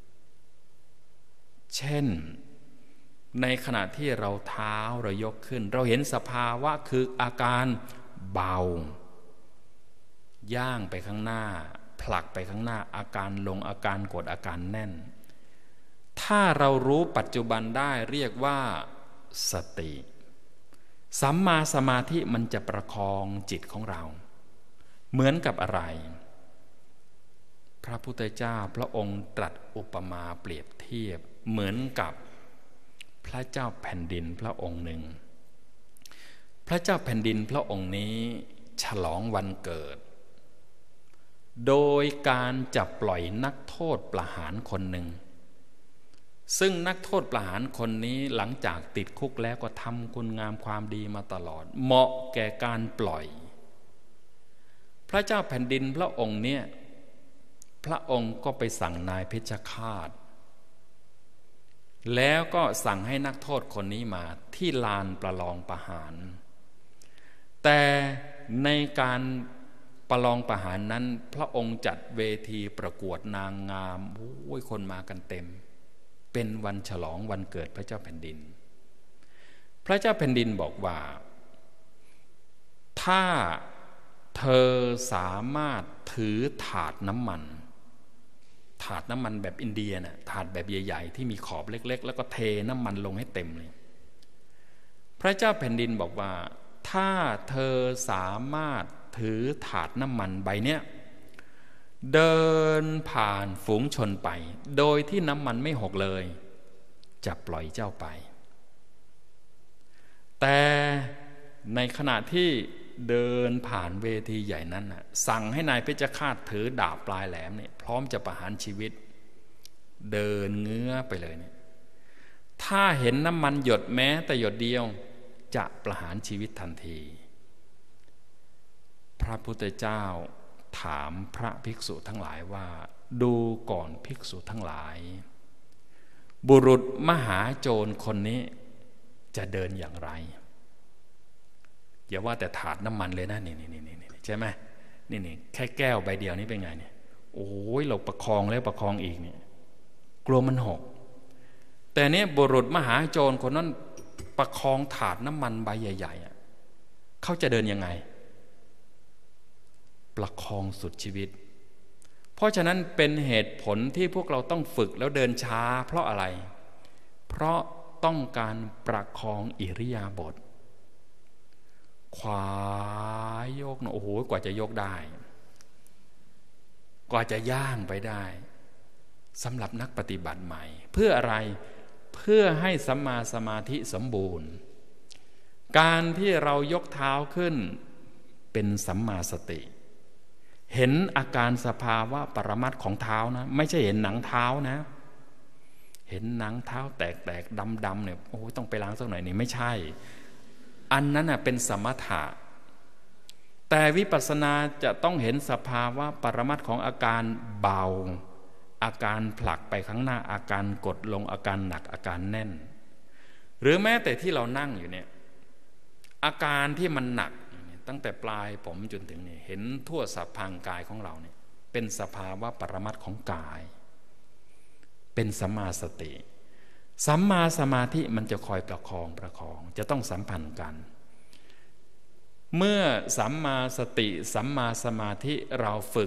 เช่นในขณะที่เราเท้าเรายกขึ้นเราเห็นสภาวะคืออาการเบาย่างไปข้างหน้าผลักไปข้างหน้าอาการลงอาการกดอาการแน่นถ้าเรารู้ปัจจุบันได้เรียกว่าสติสัมมาสมาธิมันจะประคองจิตของเราเหมือนกับอะไรพระพุทธเจ้าพระองค์ตรัสอุปมาเปรียบเทียบเหมือนกับพระเจ้าแผ่นดินพระองค์หนึ่งพระเจ้าแผ่นดินพระองค์นี้ฉลองวันเกิดโดยการจับปล่อยนักโทษประหารคนหนึ่งซึ่งนักโทษประหารคนนี้หลังจากติดคุกแล้วก็ทำคุณงามความดีมาตลอดเหมาะแก่การปล่อยพระเจ้าแผ่นดินพระองค์เนี่ยพระองค์ก็ไปสั่งนายเพชฌฆาตแล้วก็สั่งให้นักโทษคนนี้มาที่ลานประลองประหารแต่ในการประลองประหารนั้นพระองค์จัดเวทีประกวดนางงามโอ้ยคนมากันเต็มเป็นวันฉลองวันเกิดพระเจ้าแผ่นดินพระเจ้าแผ่นดินบอกว่าถ้าเธอสามารถถือถาดน้ำมันแบบอินเดียน่ะถาดแบบใหญ่ๆที่มีขอบเล็กๆแล้วก็เทน้ำมันลงให้เต็มเลยพระเจ้าแผ่นดินบอกว่าถ้าเธอสามารถถือถาดน้ำมันใบเนี้ยเดินผ่านฝูงชนไปโดยที่น้ำมันไม่หกเลยจะปล่อยเจ้าไปแต่ในขณะที่เดินผ่านเวทีใหญ่นั้นน่ะสั่งให้นายเพชฌฆาตถือดาบปลายแหลมเนี่ยพร้อมจะประหารชีวิตเดินเงื้อไปเลยเนี่ยถ้าเห็นน้ำมันหยดแม้แต่หยดเดียวจะประหารชีวิตทันทีพระพุทธเจ้าถามพระภิกษุทั้งหลายว่าดูก่อนภิกษุทั้งหลายบุรุษมหาโจรคนนี้จะเดินอย่างไรอย่าว่าแต่ถาดน้ำมันเลยนะนี่ใช่ไหมนี่แค่แก้วใบเดียวนี้เป็นไงเนี่ยโอ้ยเราประคองแล้วประคองอีกเนี่ยกลัวมันหกแต่เนี่ยบุรุษมหาโจรคนนั้นประคองถาดน้ำมันใบใหญ่ๆเขาจะเดินยังไงประคองสุดชีวิตเพราะฉะนั้นเป็นเหตุผลที่พวกเราต้องฝึกแล้วเดินช้าเพราะอะไรเพราะต้องการประคองอิริยาบถขวายกโอ้โหกว่าจะยกได้กว่าจะย่างไปได้สำหรับนักปฏิบัติใหม่เพื่ออะไรเพื่อให้สัมมาสมาธิสมบูรณ์การที่เรายกเท้าขึ้นเป็นสัมมาสติเห็นอาการสภาวะปรมัตถ์ของเท้านะไม่ใช่เห็นหนังเท้านะเห็นหนังเท้าแตกๆดำๆเนี่ยโอ้ต้องไปล้างสักหน่อยนี่ไม่ใช่อันนั้นเป็นสมถะแต่วิปัสสนาจะต้องเห็นสภาวะปรมัตถ์ของอาการเบาอาการผลักไปข้างหน้าอาการกดลงอาการหนักอาการแน่นหรือแม้แต่ที่เรานั่งอยู่เนี่ยอาการที่มันหนักตั้งแต่ปลายผมจนถึงนี่เห็นทั่วสัพพังกายของเราเนี่ยเป็นสภาวะปรมัตถ์ของกายเป็นสัมมาสติสัมมาสมาธิมันจะคอยประคองจะต้องสัมพันธ์กันเมื่อสัมมาสติสัมมาสมาธิเราฝึก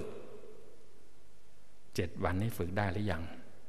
7 วันนี้ฝึกได้หรือยัง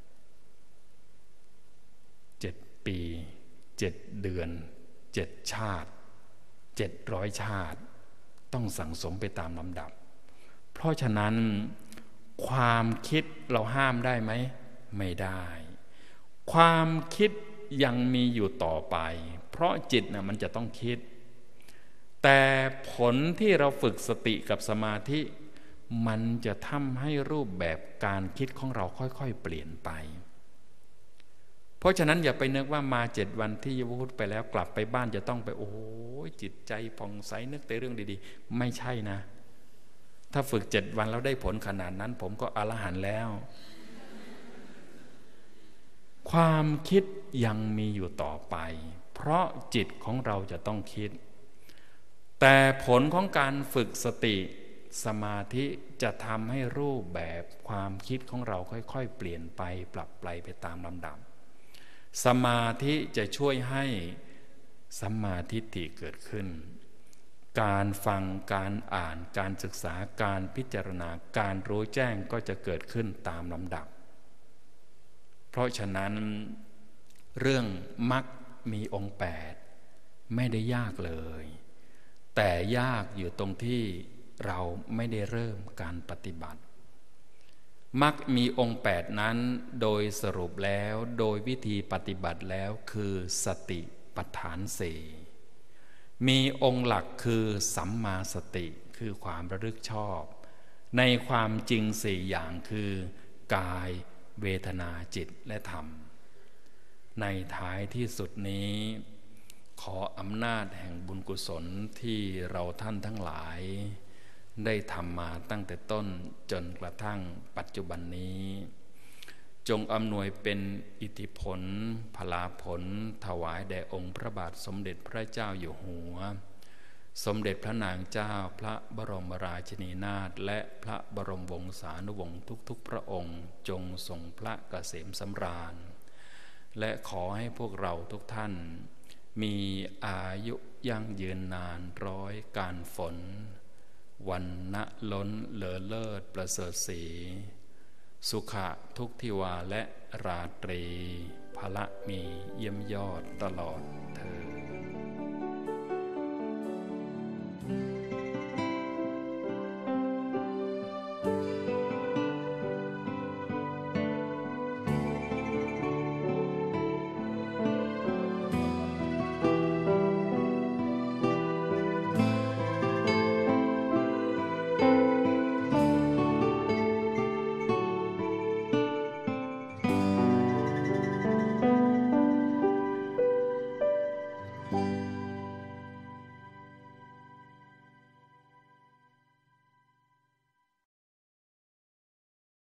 7 ปี7 เดือน7 ชาติ700 ชาติต้องสั่งสมไปตามลำดับเพราะฉะนั้นความคิดเราห้ามได้ไหมไม่ได้ความคิดยังมีอยู่ต่อไปเพราะจิตนะมันจะต้องคิดแต่ผลที่เราฝึกสติกับสมาธิมันจะทำให้รูปแบบการคิดของเราค่อยๆเปลี่ยนไปเพราะฉะนั้นอย่าไปนึกว่ามา7 วันที่พูดไปแล้วกลับไปบ้านจะต้องไปโอ้ยจิตใจผ่องใสนึกแต่เรื่องดีๆไม่ใช่นะถ้าฝึก7 วันแล้วได้ผลขนาดนั้นผมก็อรหันต์แล้วความคิดยังมีอยู่ต่อไปเพราะจิตของเราจะต้องคิดแต่ผลของการฝึกสติสมาธิจะทำให้รูปแบบความคิดของเราค่อยๆเปลี่ยนไปปรับไปตามลำดับสมาธิจะช่วยให้สัมมาทิฏฐิเกิดขึ้นการฟังการอ่านการศึกษาการพิจารณาการรู้แจ้งก็จะเกิดขึ้นตามลำดับเพราะฉะนั้นเรื่องมรรคมีองค์8ไม่ได้ยากเลยแต่ยากอยู่ตรงที่เราไม่ได้เริ่มการปฏิบัติมรรคมีองค์8นั้นโดยสรุปแล้วโดยวิธีปฏิบัติแล้วคือสติปัฏฐานสี่มีองค์หลักคือสัมมาสติคือความระลึกชอบในความจริง4อย่างคือกายเวทนาจิตและธรรมในท้ายที่สุดนี้ขออำนาจแห่งบุญกุศลที่เราท่านทั้งหลายได้ทำมาตั้งแต่ต้นจนกระทั่งปัจจุบันนี้จงอำนวยเป็นอิทธิผลพลาผลถวายแด่องค์พระบาทสมเด็จพระเจ้าอยู่หัวสมเด็จพระนางเจ้าพระบรมราชินีนาถและพระบรมวงศานุวงศ์ทุกๆพระองค์จงทรงพระเกษมสำราญและขอให้พวกเราทุกท่านมีอายุยั่งยืนนานร้อยการฝนวันณะล้นเลอเลิศประเสริฐศรีสุขะทุกทิวาและราตรีพละมีเยี่ยมยอดตลอดเธอ